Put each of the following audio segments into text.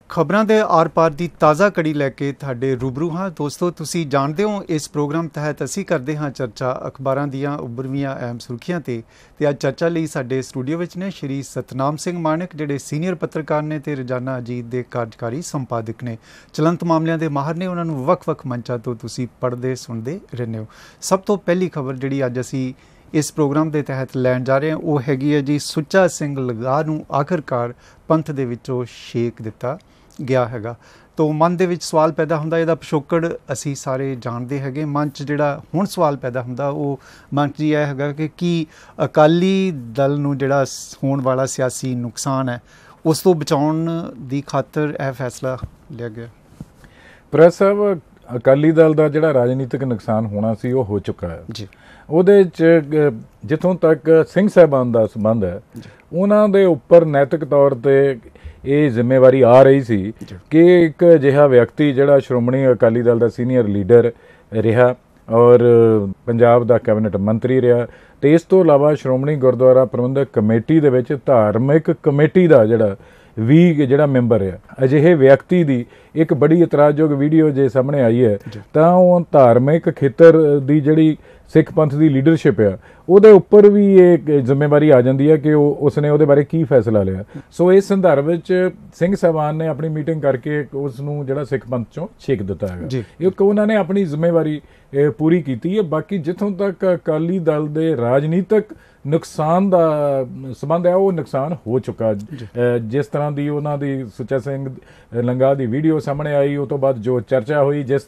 ਖਬਰਾਂ ਦੇ ਆਰ-ਪਾਰ ਦੀ ਤਾਜ਼ਾ ਕੜੀ ਲੈ ਕੇ ਤੁਹਾਡੇ ਰੂਬਰੂ ਹਾਂ। ਦੋਸਤੋ, ਤੁਸੀਂ ਜਾਣਦੇ ਹੋ ਇਸ ਪ੍ਰੋਗਰਾਮ ਤਹਿਤ ਅਸੀਂ ਕਰਦੇ ਹਾਂ ਚਰਚਾ ਅਖਬਾਰਾਂ ਦੀਆਂ ਉੱਭਰਵੀਆਂ ਅਹਿਮ ਸੁਰਖੀਆਂ ਤੇ ਅੱਜ ਚਰਚਾ ਲਈ ਸਾਡੇ ਸਟੂਡੀਓ ਵਿੱਚ ਨੇ ਸ਼੍ਰੀ ਸਤਨਾਮ ਸਿੰਘ ਮਾਣਕ, ਜਿਹੜੇ ਸੀਨੀਅਰ ਪੱਤਰਕਾਰ ਨੇ ਤੇ ਰੋਜ਼ਾਨਾ ਅਜੀਤ ਦੇ ਕਾਰਜਕਾਰੀ ਸੰਪਾਦਕ ਨੇ, ਚਲੰਤ ਮਾਮਲਿਆਂ ਦੇ ਮਾਹਰ ਨੇ। ਉਹਨਾਂ ਨੂੰ ਵੱਖ-ਵੱਖ ਮੰਚਾਂ ਤੋਂ ਤੁਸੀਂ ਪੜ੍ਹਦੇ ਸੁਣਦੇ ਰਹਿੰਦੇ ਹੋ। ਸਭ ਤੋਂ ਪਹਿਲੀ ਖਬਰ ਜਿਹੜੀ ਅੱਜ ਅਸੀਂ ਇਸ ਪ੍ਰੋਗਰਾਮ ਦੇ ਤਹਿਤ ਲੈਣ ਜਾ ਰਹੇ ਹਾਂ ਉਹ ਹੈਗੀ ਹੈ ਜੀ, ਸੁੱਚਾ ਸਿੰਘ ਲੰਗਾਹ ਨੂੰ ਆਖਰਕਾਰ ਪੰਥ ਦੇ ਵਿੱਚੋਂ ਛੇਕ ਦਿੱਤਾ ਗਿਆ ਹੈਗਾ। ਤਾਂ ਮਨ ਦੇ ਵਿੱਚ ਸਵਾਲ ਪੈਦਾ ਹੁੰਦਾ, ਇਹਦਾ ਪਿਛੋਕੜ ਅਸੀਂ ਸਾਰੇ ਜਾਣਦੇ ਹੈਗੇ। ਮਨ 'ਚ ਜਿਹੜਾ ਹੁਣ ਸਵਾਲ ਪੈਦਾ ਹੁੰਦਾ ਉਹ ਮਨ 'ਚ ਇਹ ਹੈਗਾ ਕਿ ਕੀ ਅਕਾਲੀ ਦਲ ਨੂੰ ਜਿਹੜਾ ਹੋਣ ਵਾਲਾ ਸਿਆਸੀ ਨੁਕਸਾਨ ਹੈ ਉਸ ਤੋਂ ਬਚਾਉਣ ਦੀ ਖਾਤਰ ਇਹ ਫੈਸਲਾ ਲਿਆ ਗਿਆ। ਪ੍ਰੈਸ ਸਾਹਿਬ, ਅਕਾਲੀ ਦਲ ਦਾ ਜਿਹੜਾ ਰਾਜਨੀਤਿਕ ਨੁਕਸਾਨ ਹੋਣਾ ਸੀ ਉਹ ਹੋ ਚੁੱਕਾ ਹੈ ਜੀ। ਉਹਦੇ 'ਚ ਜਿੱਥੋਂ ਤੱਕ ਸਿੰਘ ਸਾਹਿਬਾਨ ਦਾ ਸੰਬੰਧ ਹੈ, ਉਹਨਾਂ ਦੇ ਉੱਪਰ ਨੈਤਿਕ ਤੌਰ 'ਤੇ ਇਹ ਜ਼ਿੰਮੇਵਾਰੀ ਆ ਰਹੀ ਸੀ ਕਿ ਇੱਕ ਅਜਿਹਾ ਵਿਅਕਤੀ ਜਿਹੜਾ ਸ਼੍ਰੋਮਣੀ ਅਕਾਲੀ ਦਲ ਦਾ ਸੀਨੀਅਰ ਲੀਡਰ ਰਿਹਾ ਔਰ ਪੰਜਾਬ ਦਾ ਕੈਬਨਿਟ ਮੰਤਰੀ ਰਿਹਾ, ਅਤੇ ਇਸ ਤੋਂ ਇਲਾਵਾ ਸ਼੍ਰੋਮਣੀ ਗੁਰਦੁਆਰਾ ਪ੍ਰਬੰਧਕ ਕਮੇਟੀ ਦੇ ਵਿੱਚ ਧਾਰਮਿਕ ਕਮੇਟੀ ਦਾ ਜਿਹੜਾ ਮੈਂਬਰ ਹੈ, ਅਜਿਹੇ ਵਿਅਕਤੀ ਦੀ ਇੱਕ ਬੜੀ ਇਤਰਾਜ਼ਯੋਗ ਵੀਡੀਓ ਜੇ ਸਾਹਮਣੇ ਆਈ ਹੈ ਤਾਂ ਉਹ ਧਾਰਮਿਕ ਖੇਤਰ ਦੀ ਜਿਹੜੀ ਸਿੱਖ ਪੰਥ ਦੀ ਲੀਡਰਸ਼ਿਪ ਆ ਉਹਦੇ ਉੱਪਰ ਵੀ ਇਹ ਜ਼ਿੰਮੇਵਾਰੀ ਆ ਜਾਂਦੀ ਹੈ ਕਿ ਉਸਨੇ ਉਹਦੇ ਬਾਰੇ ਕੀ ਫੈਸਲਾ ਲਿਆ। ਸੋ ਇਸ ਸੰਦਰਭ ਵਿੱਚ ਸਿੰਘ ਸਾਹਿਬਾਨ ਨੇ ਆਪਣੀ ਮੀਟਿੰਗ ਕਰਕੇ ਉਸ ਨੂੰ ਜਿਹੜਾ ਸਿੱਖ ਪੰਥ ਚੋਂ ਛੇਕ ਦਿੱਤਾ ਹੈਗਾ। ਇੱਕ ਉਹਨਾਂ ਨੇ ਆਪਣੀ ਜ਼ਿੰਮੇਵਾਰੀ ਪੂਰੀ ਕੀਤੀ ਹੈ। ਬਾਕੀ ਜਿੱਥੋਂ ਤੱਕ ਅਕਾਲੀ ਦਲ ਦੇ ਰਾਜਨੀਤਿਕ ਨੁਕਸਾਨ ਦਾ ਸੰਬੰਧ ਹੈ, ਉਹ ਨੁਕਸਾਨ ਹੋ ਚੁੱਕਾ। ਜਿਸ ਤਰ੍ਹਾਂ ਦੀ ਉਹਨਾਂ ਦੀ ਸੁੱਚਾ ਸਿੰਘ ਲੰਗਾਹ ਦੀ ਵੀਡੀਓ ਸਾਹਮਣੇ ਆਈ, ਉਹ ਤੋਂ ਬਾਅਦ ਜੋ ਚਰਚਾ ਹੋਈ, ਜਿਸ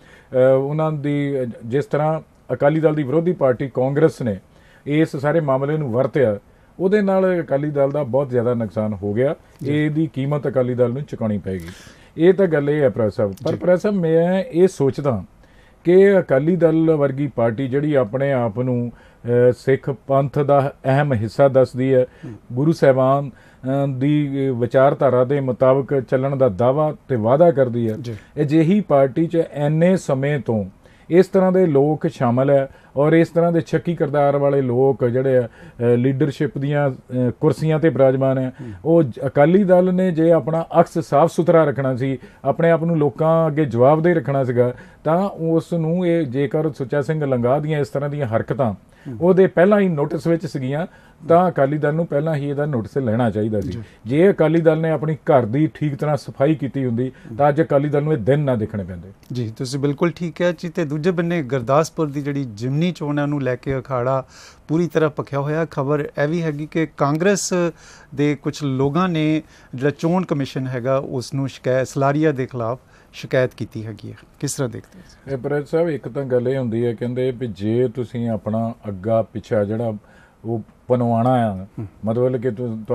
ਤਰ੍ਹਾਂ ਅਕਾਲੀ ਦਲ ਦੀ ਵਿਰੋਧੀ ਪਾਰਟੀ ਕਾਂਗਰਸ ਨੇ ਇਸ ਸਾਰੇ ਮਾਮਲੇ ਨੂੰ ਵਰਤਿਆ, ਉਹਦੇ ਨਾਲ ਅਕਾਲੀ ਦਲ ਦਾ ਬਹੁਤ ਜ਼ਿਆਦਾ ਨੁਕਸਾਨ ਹੋ ਗਿਆ। ਇਹਦੀ ਕੀਮਤ ਅਕਾਲੀ ਦਲ ਨੂੰ ਚੁਕਾਉਣੀ ਪਏਗੀ। ਇਹ ਤਾਂ ਗੱਲ ਇਹ ਹੈ ਪ੍ਰੈਸ ਸਾਹਿਬ। ਪਰ ਪ੍ਰੈਸ ਸਾਹਿਬ, ਮੈਂ ਇਹ ਸੋਚਦਾ ਕਿ ਅਕਾਲੀ ਦਲ ਵਰਗੀ ਪਾਰਟੀ ਜਿਹੜੀ ਆਪਣੇ ਆਪ ਨੂੰ ਸਿੱਖ ਪੰਥ ਦਾ ਅਹਿਮ ਹਿੱਸਾ ਦੱਸਦੀ ਹੈ, ਗੁਰੂ ਸਾਹਿਬਾਨ ਦੀ ਵਿਚਾਰਧਾਰਾ ਦੇ ਮੁਤਾਬਕ ਚੱਲਣ ਦਾ ਦਾਅਵਾ ਤੇ ਵਾਅਦਾ ਕਰਦੀ ਹੈ, ਅਜਿਹੀ ਪਾਰਟੀ 'ਚ ਇੰਨੇ ਸਮੇਂ ਤੋਂ ਇਸ ਤਰ੍ਹਾਂ ਦੇ ਲੋਕ ਸ਼ਾਮਲ ਹੈ ਔਰ ਇਸ ਤਰ੍ਹਾਂ ਦੇ ਸ਼ੱਕੀ ਕਿਰਦਾਰ ਵਾਲੇ ਲੋਕ ਜਿਹੜੇ ਆ ਲੀਡਰਸ਼ਿਪ ਦੀਆਂ ਕੁਰਸੀਆਂ 'ਤੇ ਬਿਰਾਜਮਾਨ ਹੈ। ਉਹ ਅਕਾਲੀ ਦਲ ਨੇ ਜੇ ਆਪਣਾ ਅਕਸ ਸਾਫ਼ ਸੁਥਰਾ ਰੱਖਣਾ ਸੀ, ਆਪਣੇ ਆਪ ਨੂੰ ਲੋਕਾਂ ਅੱਗੇ ਜਵਾਬਦੇਹ ਰੱਖਣਾ ਸੀਗਾ, ਤਾਂ ਉਸ ਨੂੰ ਇਹ ਜੇਕਰ ਸੁੱਚਾ ਸਿੰਘ ਲੰਗਾਹ ਦੀਆਂ ਇਸ ਤਰ੍ਹਾਂ ਦੀਆਂ ਹਰਕਤਾਂ ਉਹਦੇ ਪਹਿਲਾਂ ਹੀ ਨੋਟਿਸ ਵਿੱਚ ਸੀਗੀਆਂ ਤਾਂ ਅਕਾਲੀ ਦਲ ਨੂੰ ਪਹਿਲਾਂ ਹੀ ਇਹਦਾ ਨੋਟਿਸ ਲੈਣਾ ਚਾਹੀਦਾ ਸੀ। ਜੇ ਅਕਾਲੀ ਦਲ ਨੇ ਆਪਣੀ ਘਰ ਦੀ ਠੀਕ ਤਰ੍ਹਾਂ ਸਫਾਈ ਕੀਤੀ ਹੁੰਦੀ ਤਾਂ ਅੱਜ ਅਕਾਲੀ ਦਲ ਨੂੰ ਇਹ ਦਿਨ ਨਾ ਦੇਖਣੇ ਪੈਂਦੇ। ਜੀ, ਤੁਸੀਂ ਬਿਲਕੁਲ ਠੀਕ ਹੈ ਜੀ। ਅਤੇ ਦੂਜੇ ਬੰਨੇ ਗੁਰਦਾਸਪੁਰ ਦੀ ਜਿਹੜੀ ਜ਼ਿਮਨੀ ਚੋਣਾਂ ਨੂੰ ਲੈ ਕੇ ਅਖਾੜਾ ਪੂਰੀ ਤਰ੍ਹਾਂ ਭਖਿਆ ਹੋਇਆ। ਖਬਰ ਇਹ ਵੀ ਹੈਗੀ ਕਿ ਕਾਂਗਰਸ ਦੇ ਕੁਝ ਲੋਕਾਂ ਨੇ ਜਿਹੜਾ ਚੋਣ ਕਮਿਸ਼ਨ ਹੈਗਾ ਉਸ ਨੂੰ ਸਲਾਰੀਆ ਦੇ ਖਿਲਾਫ ਸ਼ਿਕਾਇਤ ਕੀਤੀ ਹੈਗੀ ਹੈ। ਕਿਸ ਤਰ੍ਹਾਂ ਦੇਖਦੇ ਹੋ? ਪ੍ਰੈਸ ਸਾਹਿਬ, ਇੱਕ ਤਾਂ ਗੱਲ ਇਹ ਹੁੰਦੀ ਹੈ, ਕਹਿੰਦੇ ਵੀ ਜੇ ਤੁਸੀਂ ਆਪਣਾ ਅੱਗਾ ਪਿੱਛਾ ਜਿਹੜਾ ਉਹ ਬਣਵਾਉਣਾ ਆ, ਮਤਲਬ ਕਿ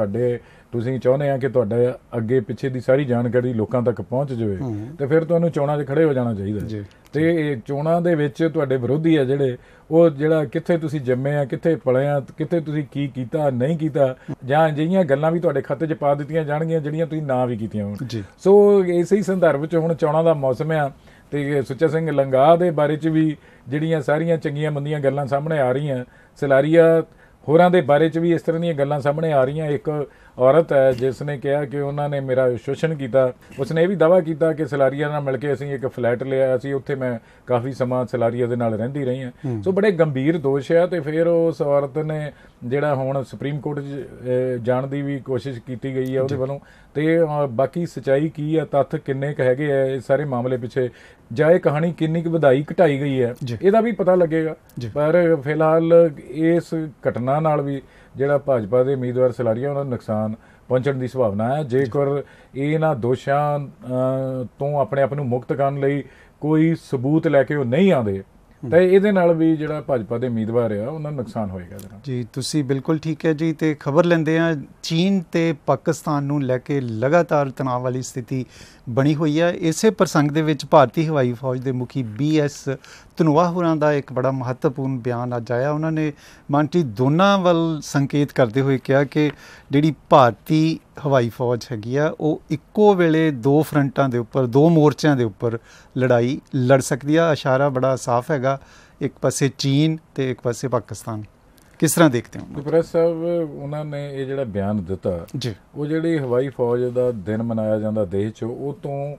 ਤੁਸੀਂ ਚਾਹੁੰਦੇ ਆ ਕਿ ਤੁਹਾਡੇ ਅੱਗੇ ਪਿੱਛੇ ਦੀ ਸਾਰੀ ਜਾਣਕਾਰੀ ਲੋਕਾਂ ਤੱਕ ਪਹੁੰਚ ਜਾਵੇ, ਤੇ ਫਿਰ ਤੁਹਾਨੂੰ ਚੋਣਾਂ 'ਚ ਖੜੇ ਹੋ ਜਾਣਾ ਚਾਹੀਦਾ। ਤੇ ਚੋਣਾਂ ਦੇ ਵਿੱਚ ਤੁਹਾਡੇ ਵਿਰੋਧੀ ਆ ਉਹ ਕਿੱਥੇ ਤੁਸੀਂ ਜੰਮੇ ਆ, ਕਿੱਥੇ ਪਲੇ ਆ, ਕਿੱਥੇ ਤੁਸੀਂ ਕੀ ਕੀਤਾ ਨਹੀਂ ਕੀਤਾ, ਜਾਂ ਅਜਿਹੀਆਂ ਗੱਲਾਂ ਵੀ ਤੁਹਾਡੇ ਖਾਤੇ 'ਚ ਪਾ ਦਿੱਤੀਆਂ ਜਾਣਗੀਆਂ ਜਿਹੜੀਆਂ ਤੁਸੀਂ ਨਾ ਵੀ ਕੀਤੀਆਂ ਹੋਣ। ਸੋ ਇਸੇ ਹੀ ਸੰਦਰਭ 'ਚ ਹੁਣ ਚੋਣਾਂ ਦਾ ਮੌਸਮ ਆ ਤੇ ਸੁੱਚਾ ਸਿੰਘ ਲੰਗਾਹ ਦੇ ਬਾਰੇ 'ਚ ਵੀ ਜਿਹੜੀਆਂ ਸਾਰੀਆਂ ਚੰਗੀਆਂ ਮੰਦੀਆਂ ਗੱਲਾਂ ਸਾਹਮਣੇ ਆ ਰਹੀਆਂ, ਸਲਾਰੀਆ ਹੋਰਾਂ ਦੇ ਬਾਰੇ 'ਚ ਵੀ ਇਸ ਤਰ੍ਹਾਂ ਦੀਆਂ ਗੱਲਾਂ ਸਾਹਮਣੇ ਆ ਰਹੀਆਂ। ਇੱਕ ਔਰਤ ਹੈ ਜਿਸ ਨੇ ਕਿਹਾ ਕਿ ਉਹਨਾਂ ਨੇ ਮੇਰਾ ਸ਼ੋਸ਼ਣ ਕੀਤਾ। ਉਸਨੇ ਇਹ ਵੀ ਦਾਅਵਾ ਕੀਤਾ ਕਿ ਸਲਾਰੀਆ ਨਾਲ ਮਿਲ ਕੇ ਅਸੀਂ ਇੱਕ ਫਲੈਟ ਲਿਆ ਸੀ, ਉੱਥੇ ਮੈਂ ਕਾਫੀ ਸਮਾਂ ਸਲਾਰੀਆ ਦੇ ਨਾਲ ਰਹਿੰਦੀ ਰਹੀ ਹਾਂ। ਸੋ ਬੜੇ ਗੰਭੀਰ ਦੋਸ਼ ਆ। ਤੇ ਫਿਰ ਉਸ ਔਰਤ ਨੇ ਜਿਹੜਾ ਹੁਣ ਸੁਪਰੀਮ ਕੋਰਟ 'ਚ ਜਾਣ ਦੀ ਵੀ ਕੋਸ਼ਿਸ਼ ਕੀਤੀ ਗਈ ਹੈ ਉਹਦੇ ਵੱਲੋਂ। ਤੇ ਬਾਕੀ ਸੱਚਾਈ ਕੀ ਆ, ਤੱਥ ਕਿੰਨੇ ਕੁ ਹੈਗੇ ਆ ਇਸ ਸਾਰੇ ਮਾਮਲੇ ਪਿੱਛੇ, ਜਾਂ ਇਹ ਕਹਾਣੀ ਕਿੰਨੀ ਕੁ ਵਧਾਈ ਘਟਾਈ ਗਈ ਹੈ, ਇਹਦਾ ਵੀ ਪਤਾ ਲੱਗੇਗਾ। ਪਰ ਫਿਲਹਾਲ ਇਸ ਘਟਨਾ ਨਾਲ ਵੀ ਜਿਹੜਾ ਭਾਜਪਾ ਦੇ ਉਮੀਦਵਾਰ ਸਲਾਰੀਆ ਉਹਨਾਂ ਨੂੰ ਨੁਕਸਾਨ ਪਹੁੰਚਣ ਦੀ ਸੰਭਾਵਨਾ ਹੈ। ਜੇਕਰ ਇਹਨਾਂ ਦੋਸ਼ਾਂ ਤੋਂ ਆਪਣੇ ਆਪ ਨੂੰ ਮੁਕਤ ਕਰਨ ਲਈ ਕੋਈ ਸਬੂਤ ਲੈ ਕੇ ਉਹ ਨਹੀਂ ਆਉਂਦੇ ਤਾਂ ਇਹਦੇ ਨਾਲ ਵੀ ਜਿਹੜਾ ਭਾਜਪਾ ਦੇ ਉਮੀਦਵਾਰ ਆ ਉਹਨਾਂ ਨੂੰ ਨੁਕਸਾਨ ਹੋਏਗਾ। ਜੀ, ਤੁਸੀਂ ਬਿਲਕੁਲ ਠੀਕ ਹੈ ਜੀ। ਤੇ ਖਬਰ ਲੈਂਦੇ ਹਾਂ, ਚੀਨ ਤੇ ਪਾਕਿਸਤਾਨ ਨੂੰ ਲੈ ਕੇ ਲਗਾਤਾਰ ਤਣਾਅ ਵਾਲੀ ਸਥਿਤੀ ਬਣੀ ਹੋਈ ਹੈ। ਇਸੇ ਪ੍ਰਸੰਗ ਦੇ ਵਿੱਚ ਭਾਰਤੀ ਹਵਾਈ ਫੌਜ ਦੇ ਮੁਖੀ BS ਧਨੋਆ ਹੋਰਾਂ ਦਾ ਇੱਕ ਬੜਾ ਮਹੱਤਵਪੂਰਨ ਬਿਆਨ ਅੱਜ ਆਇਆ। ਉਹਨਾਂ ਨੇ ਮੰਤਰੀ ਦੋਨਾਂ ਵੱਲ ਸੰਕੇਤ ਕਰਦੇ ਹੋਏ ਕਿਹਾ ਕਿ ਜਿਹੜੀ ਭਾਰਤੀ ਹਵਾਈ ਫੌਜ ਹੈਗੀ ਆ ਉਹ ਇੱਕੋ ਵੇਲੇ ਦੋ ਫਰੰਟਾਂ ਦੇ ਉੱਪਰ, ਦੋ ਮੋਰਚਿਆਂ ਦੇ ਉੱਪਰ ਲੜਾਈ ਲੜ ਸਕਦੀ ਆ। ਇਸ਼ਾਰਾ ਬੜਾ ਸਾਫ਼ ਹੈਗਾ, ਇੱਕ ਪਾਸੇ ਚੀਨ ਤੇ ਇੱਕ ਪਾਸੇ ਪਾਕਿਸਤਾਨ। ਕਿਸ ਤਰ੍ਹਾਂ ਦੇਖਦੇ ਹੋ? ਪ੍ਰੈਸ ਸਾਹਿਬ ਉਹਨਾਂ ਨੇ ਇਹ ਜਿਹੜਾ ਬਿਆਨ ਦਿੱਤਾ ਜੀ, ਉਹ ਜਿਹੜੀ ਹਵਾਈ ਫੌਜ ਦਾ ਦਿਨ ਮਨਾਇਆ ਜਾਂਦਾ ਦੇਸ਼ 'ਚ, ਉਹ ਤੋਂ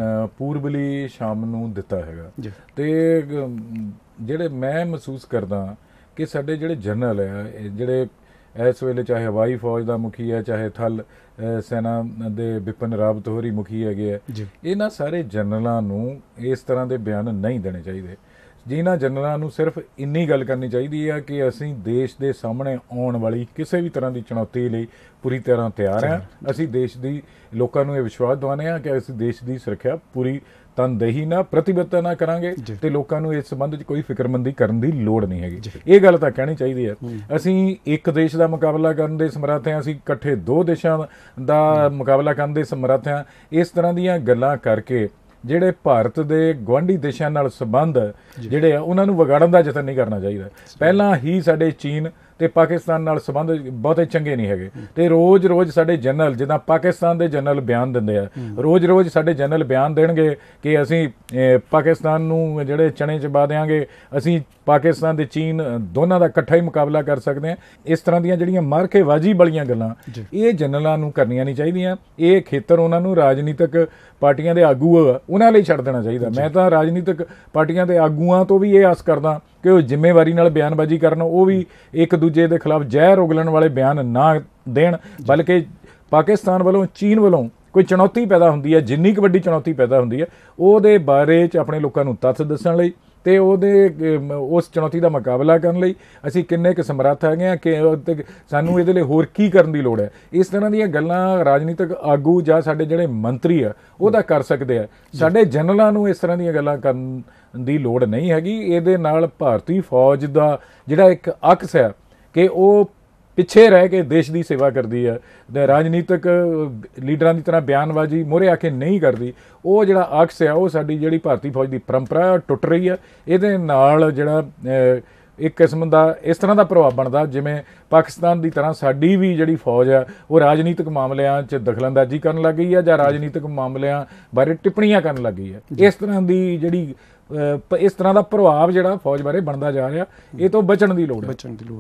ਪੂਰਬਲੀ ਸ਼ਾਮ ਨੂੰ ਦਿੱਤਾ ਹੈਗਾ। ਤੇ ਜਿਹੜੇ ਮੈਂ ਮਹਿਸੂਸ ਕਰਦਾ ਕਿ ਸਾਡੇ ਜਿਹੜੇ ਜਨਰਲ ਆ, ਜਿਹੜੇ ਇਸ ਵੇਲੇ ਚਾਹੇ ਹਵਾਈ ਫੌਜ ਦਾ ਮੁਖੀ ਹੈ, ਚਾਹੇ ਥਲ ਸੈਨਾ ਦੇ ਬਿਪਿਨ ਰਾਵਤ ਹੋਰੀ ਮੁਖੀ ਹੈਗੇ ਆ, ਇਹਨਾਂ ਸਾਰੇ ਜਨਰਲਾਂ ਨੂੰ ਇਸ ਤਰ੍ਹਾਂ ਦੇ ਬਿਆਨ ਨਹੀਂ ਦੇਣੇ ਚਾਹੀਦੇ। ਜਿਨ੍ਹਾਂ ਜਨਰਲਾਂ ਨੂੰ ਸਿਰਫ ਇੰਨੀ ਗੱਲ ਕਰਨੀ ਚਾਹੀਦੀ ਹੈ ਕਿ ਅਸੀਂ ਦੇਸ਼ ਦੇ ਸਾਹਮਣੇ ਆਉਣ ਵਾਲੀ ਕਿਸੇ ਵੀ ਤਰ੍ਹਾਂ ਦੀ ਚੁਣੌਤੀ ਲਈ ਪੂਰੀ ਤਰ੍ਹਾਂ ਤਿਆਰ ਹਾਂ। ਅਸੀਂ ਦੇਸ਼ ਦੀ ਲੋਕਾਂ ਨੂੰ ਇਹ ਵਿਸ਼ਵਾਸ ਦਿਵਾਉਂਦੇ ਹਾਂ ਕਿ ਅਸੀਂ ਦੇਸ਼ ਦੀ ਸੁਰੱਖਿਆ ਪੂਰੀ ਤਨਦੇਹੀ ਨਾਲ ਪ੍ਰਤੀਬੱਧਤਾ ਨਾਲ ਕਰਾਂਗੇ ਤੇ ਲੋਕਾਂ ਨੂੰ ਇਸ ਸੰਬੰਧ 'ਚ ਕੋਈ ਫਿਕਰਮੰਦੀ ਕਰਨ ਦੀ ਲੋੜ ਨਹੀਂ ਹੈਗੀ। ਇਹ ਗੱਲ ਤਾਂ ਕਹਿਣੀ ਚਾਹੀਦੀ ਹੈ। ਅਸੀਂ ਇੱਕ ਦੇਸ਼ ਦਾ ਮੁਕਾਬਲਾ ਕਰਨ ਦੇ ਸਮਰੱਥ ਹਾਂ, ਅਸੀਂ ਇਕੱਠੇ ਦੋ ਦੇਸ਼ਾਂ ਦਾ ਮੁਕਾਬਲਾ ਕਰਨ ਦੇ ਸਮਰੱਥ ਹਾਂ। ਇਸ ਤਰ੍ਹਾਂ ਦੀਆਂ ਗੱਲਾਂ ਕਰਕੇ ਜਿਹੜੇ ਭਾਰਤ ਦੇ ਗੁਆਂਢੀ ਦੇਸ਼ਾਂ ਨਾਲ ਸੰਬੰਧ ਜਿਹੜੇ ਆ ਉਹਨਾਂ ਨੂੰ ਵਿਗਾੜਨ ਦਾ ਯਤਨ ਨਹੀਂ ਕਰਨਾ ਚਾਹੀਦਾ। ਪਹਿਲਾਂ ਹੀ ਸਾਡੇ ਚੀਨ ਤੇ ਪਾਕਿਸਤਾਨ ਨਾਲ ਸੰਬੰਧ ਬਹੁਤੇ ਚੰਗੇ ਨਹੀਂ ਹੈਗੇ ਤੇ ਰੋਜ਼-ਰੋਜ਼ ਸਾਡੇ ਜਨਰਲ, ਜਿੱਦਾਂ ਪਾਕਿਸਤਾਨ ਦੇ ਜਨਰਲ ਬਿਆਨ ਦਿੰਦੇ ਆ, ਰੋਜ਼-ਰੋਜ਼ ਸਾਡੇ ਜਨਰਲ ਬਿਆਨ ਦੇਣਗੇ ਕਿ ਅਸੀਂ ਪਾਕਿਸਤਾਨ ਨੂੰ ਜਿਹੜੇ ਚਣੇ ਚਬਾ ਦਿਆਂਗੇ, ਅਸੀਂ ਪਾਕਿਸਤਾਨ ਤੇ ਚੀਨ ਦੋਨਾਂ ਦਾ ਇਕੱਠਾ ਹੀ ਮੁਕਾਬਲਾ ਕਰ ਸਕਦੇ ਹਾਂ। ਇਸ ਤਰ੍ਹਾਂ ਦੀਆਂ ਜਿਹੜੀਆਂ ਮਾਰਕੇਬਾਜ਼ੀ ਵਾਲੀਆਂ ਗੱਲਾਂ ਇਹ ਜਨਰਲਾਂ ਨੂੰ ਕਰਨੀਆਂ ਨਹੀਂ ਚਾਹੀਦੀਆਂ। ਇਹ ਖੇਤਰ ਉਹਨਾਂ ਨੂੰ ਰਾਜਨੀਤਿਕ ਪਾਰਟੀਆਂ ਦੇ ਆਗੂ ਉਹਨਾਂ ਲਈ ਛੱਡ ਦੇਣਾ ਚਾਹੀਦਾ। ਮੈਂ ਤਾਂ ਰਾਜਨੀਤਿਕ ਪਾਰਟੀਆਂ ਦੇ ਆਗੂਆਂ ਤੋਂ ਵੀ ਇਹ ਆਸ ਕਰਦਾ ਕਿ ਉਹ ਜ਼ਿੰਮੇਵਾਰੀ ਨਾਲ ਬਿਆਨਬਾਜ਼ੀ ਕਰਨ, ਉਹ ਵੀ ਇੱਕ ਦੂਜੇ ਦੇ ਖਿਲਾਫ ਜ਼ਹਿਰ ਉਗਲਣ ਵਾਲੇ ਬਿਆਨ ਨਾ ਦੇਣ, ਬਲਕਿ ਪਾਕਿਸਤਾਨ ਵੱਲੋਂ, ਚੀਨ ਵੱਲੋਂ ਕੋਈ ਚੁਣੌਤੀ ਪੈਦਾ ਹੁੰਦੀ ਹੈ, ਜਿੰਨੀ ਕੁ ਵੱਡੀ ਚੁਣੌਤੀ ਪੈਦਾ ਹੁੰਦੀ ਹੈ, ਉਹਦੇ ਬਾਰੇ 'ਚ ਆਪਣੇ ਲੋਕਾਂ ਨੂੰ ਤੱਥ ਦੱਸਣ ਲਈ ਤੇ ਉਸ ਚੁਣੌਤੀ ਦਾ ਮੁਕਾਬਲਾ ਕਰਨ ਲਈ ਅਸੀਂ ਕਿੰਨੇ ਕੁ ਸਮਰੱਥ ਹੈਗੇ ਹਾਂ, ਕਿ ਸਾਨੂੰ ਇਹਦੇ ਲਈ ਹੋਰ ਕੀ ਕਰਨ ਦੀ ਲੋੜ ਹੈ। ਇਸ ਤਰ੍ਹਾਂ ਦੀਆਂ ਗੱਲਾਂ ਰਾਜਨੀਤਿਕ ਆਗੂ ਜਾਂ ਸਾਡੇ ਜਿਹੜੇ ਮੰਤਰੀ ਆ ਉਹ ਤਾਂ ਕਰ ਸਕਦੇ ਆ। ਸਾਡੇ ਜਨਰਲਾਂ ਨੂੰ ਇਸ ਤਰ੍ਹਾਂ ਦੀਆਂ ਗੱਲਾਂ ਕਰਨ ਦੀ ਲੋੜ ਨਹੀਂ ਹੈਗੀ। ਇਹਦੇ ਨਾਲ ਭਾਰਤੀ ਫੌਜ ਦਾ ਜਿਹੜਾ ਇੱਕ ਅਕਸ ਹੈ ਕਿ ਉਹ ਪਿੱਛੇ ਰਹਿ ਕੇ ਦੇਸ਼ ਦੀ ਸੇਵਾ ਕਰਦੀ ਹੈ, ਰਾਜਨੀਤਿਕ ਲੀਡਰਾਂ ਦੀ ਤਰ੍ਹਾਂ ਬਿਆਨਬਾਜ਼ੀ ਮੂਹਰੇ ਆ ਕੇ ਨਹੀਂ ਕਰਦੀ, ਉਹ ਜਿਹੜਾ ਅਕਸ ਹੈ ਉਹ ਸਾਡੀ ਜਿਹੜੀ ਭਾਰਤੀ ਫੌਜ ਦੀ ਪਰੰਪਰਾ ਟੁੱਟ ਰਹੀ ਹੈ। ਇਹਦੇ ਨਾਲ ਜਿਹੜਾ ਇੱਕ ਕਿਸਮ ਦਾ ਇਸ ਤਰ੍ਹਾਂ ਦਾ ਪ੍ਰਭਾਵ ਬਣਦਾ ਜਿਵੇਂ ਪਾਕਿਸਤਾਨ ਦੀ ਤਰ੍ਹਾਂ ਸਾਡੀ ਵੀ ਜਿਹੜੀ ਫੌਜ ਹੈ ਉਹ ਰਾਜਨੀਤਿਕ ਮਾਮਲਿਆਂ 'ਚ ਦਖਲਅੰਦਾਜ਼ੀ ਕਰਨ ਲੱਗ ਗਈ ਹੈ ਜਾਂ ਰਾਜਨੀਤਿਕ ਮਾਮਲਿਆਂ ਬਾਰੇ ਟਿੱਪਣੀਆਂ ਕਰਨ ਲੱਗ ਗਈ ਹੈ। ਇਸ ਤਰ੍ਹਾਂ ਦੀ ਜਿਹੜੀ ਇਸ ਤਰ੍ਹਾਂ ਦਾ ਪ੍ਰਭਾਵ ਜਿਹੜਾ ਫੌਜ ਬਾਰੇ ਬਣਦਾ ਜਾ ਰਿਹਾ, ਇਹ ਤੋਂ ਬਚਣ ਦੀ ਲੋੜ ਹੈ।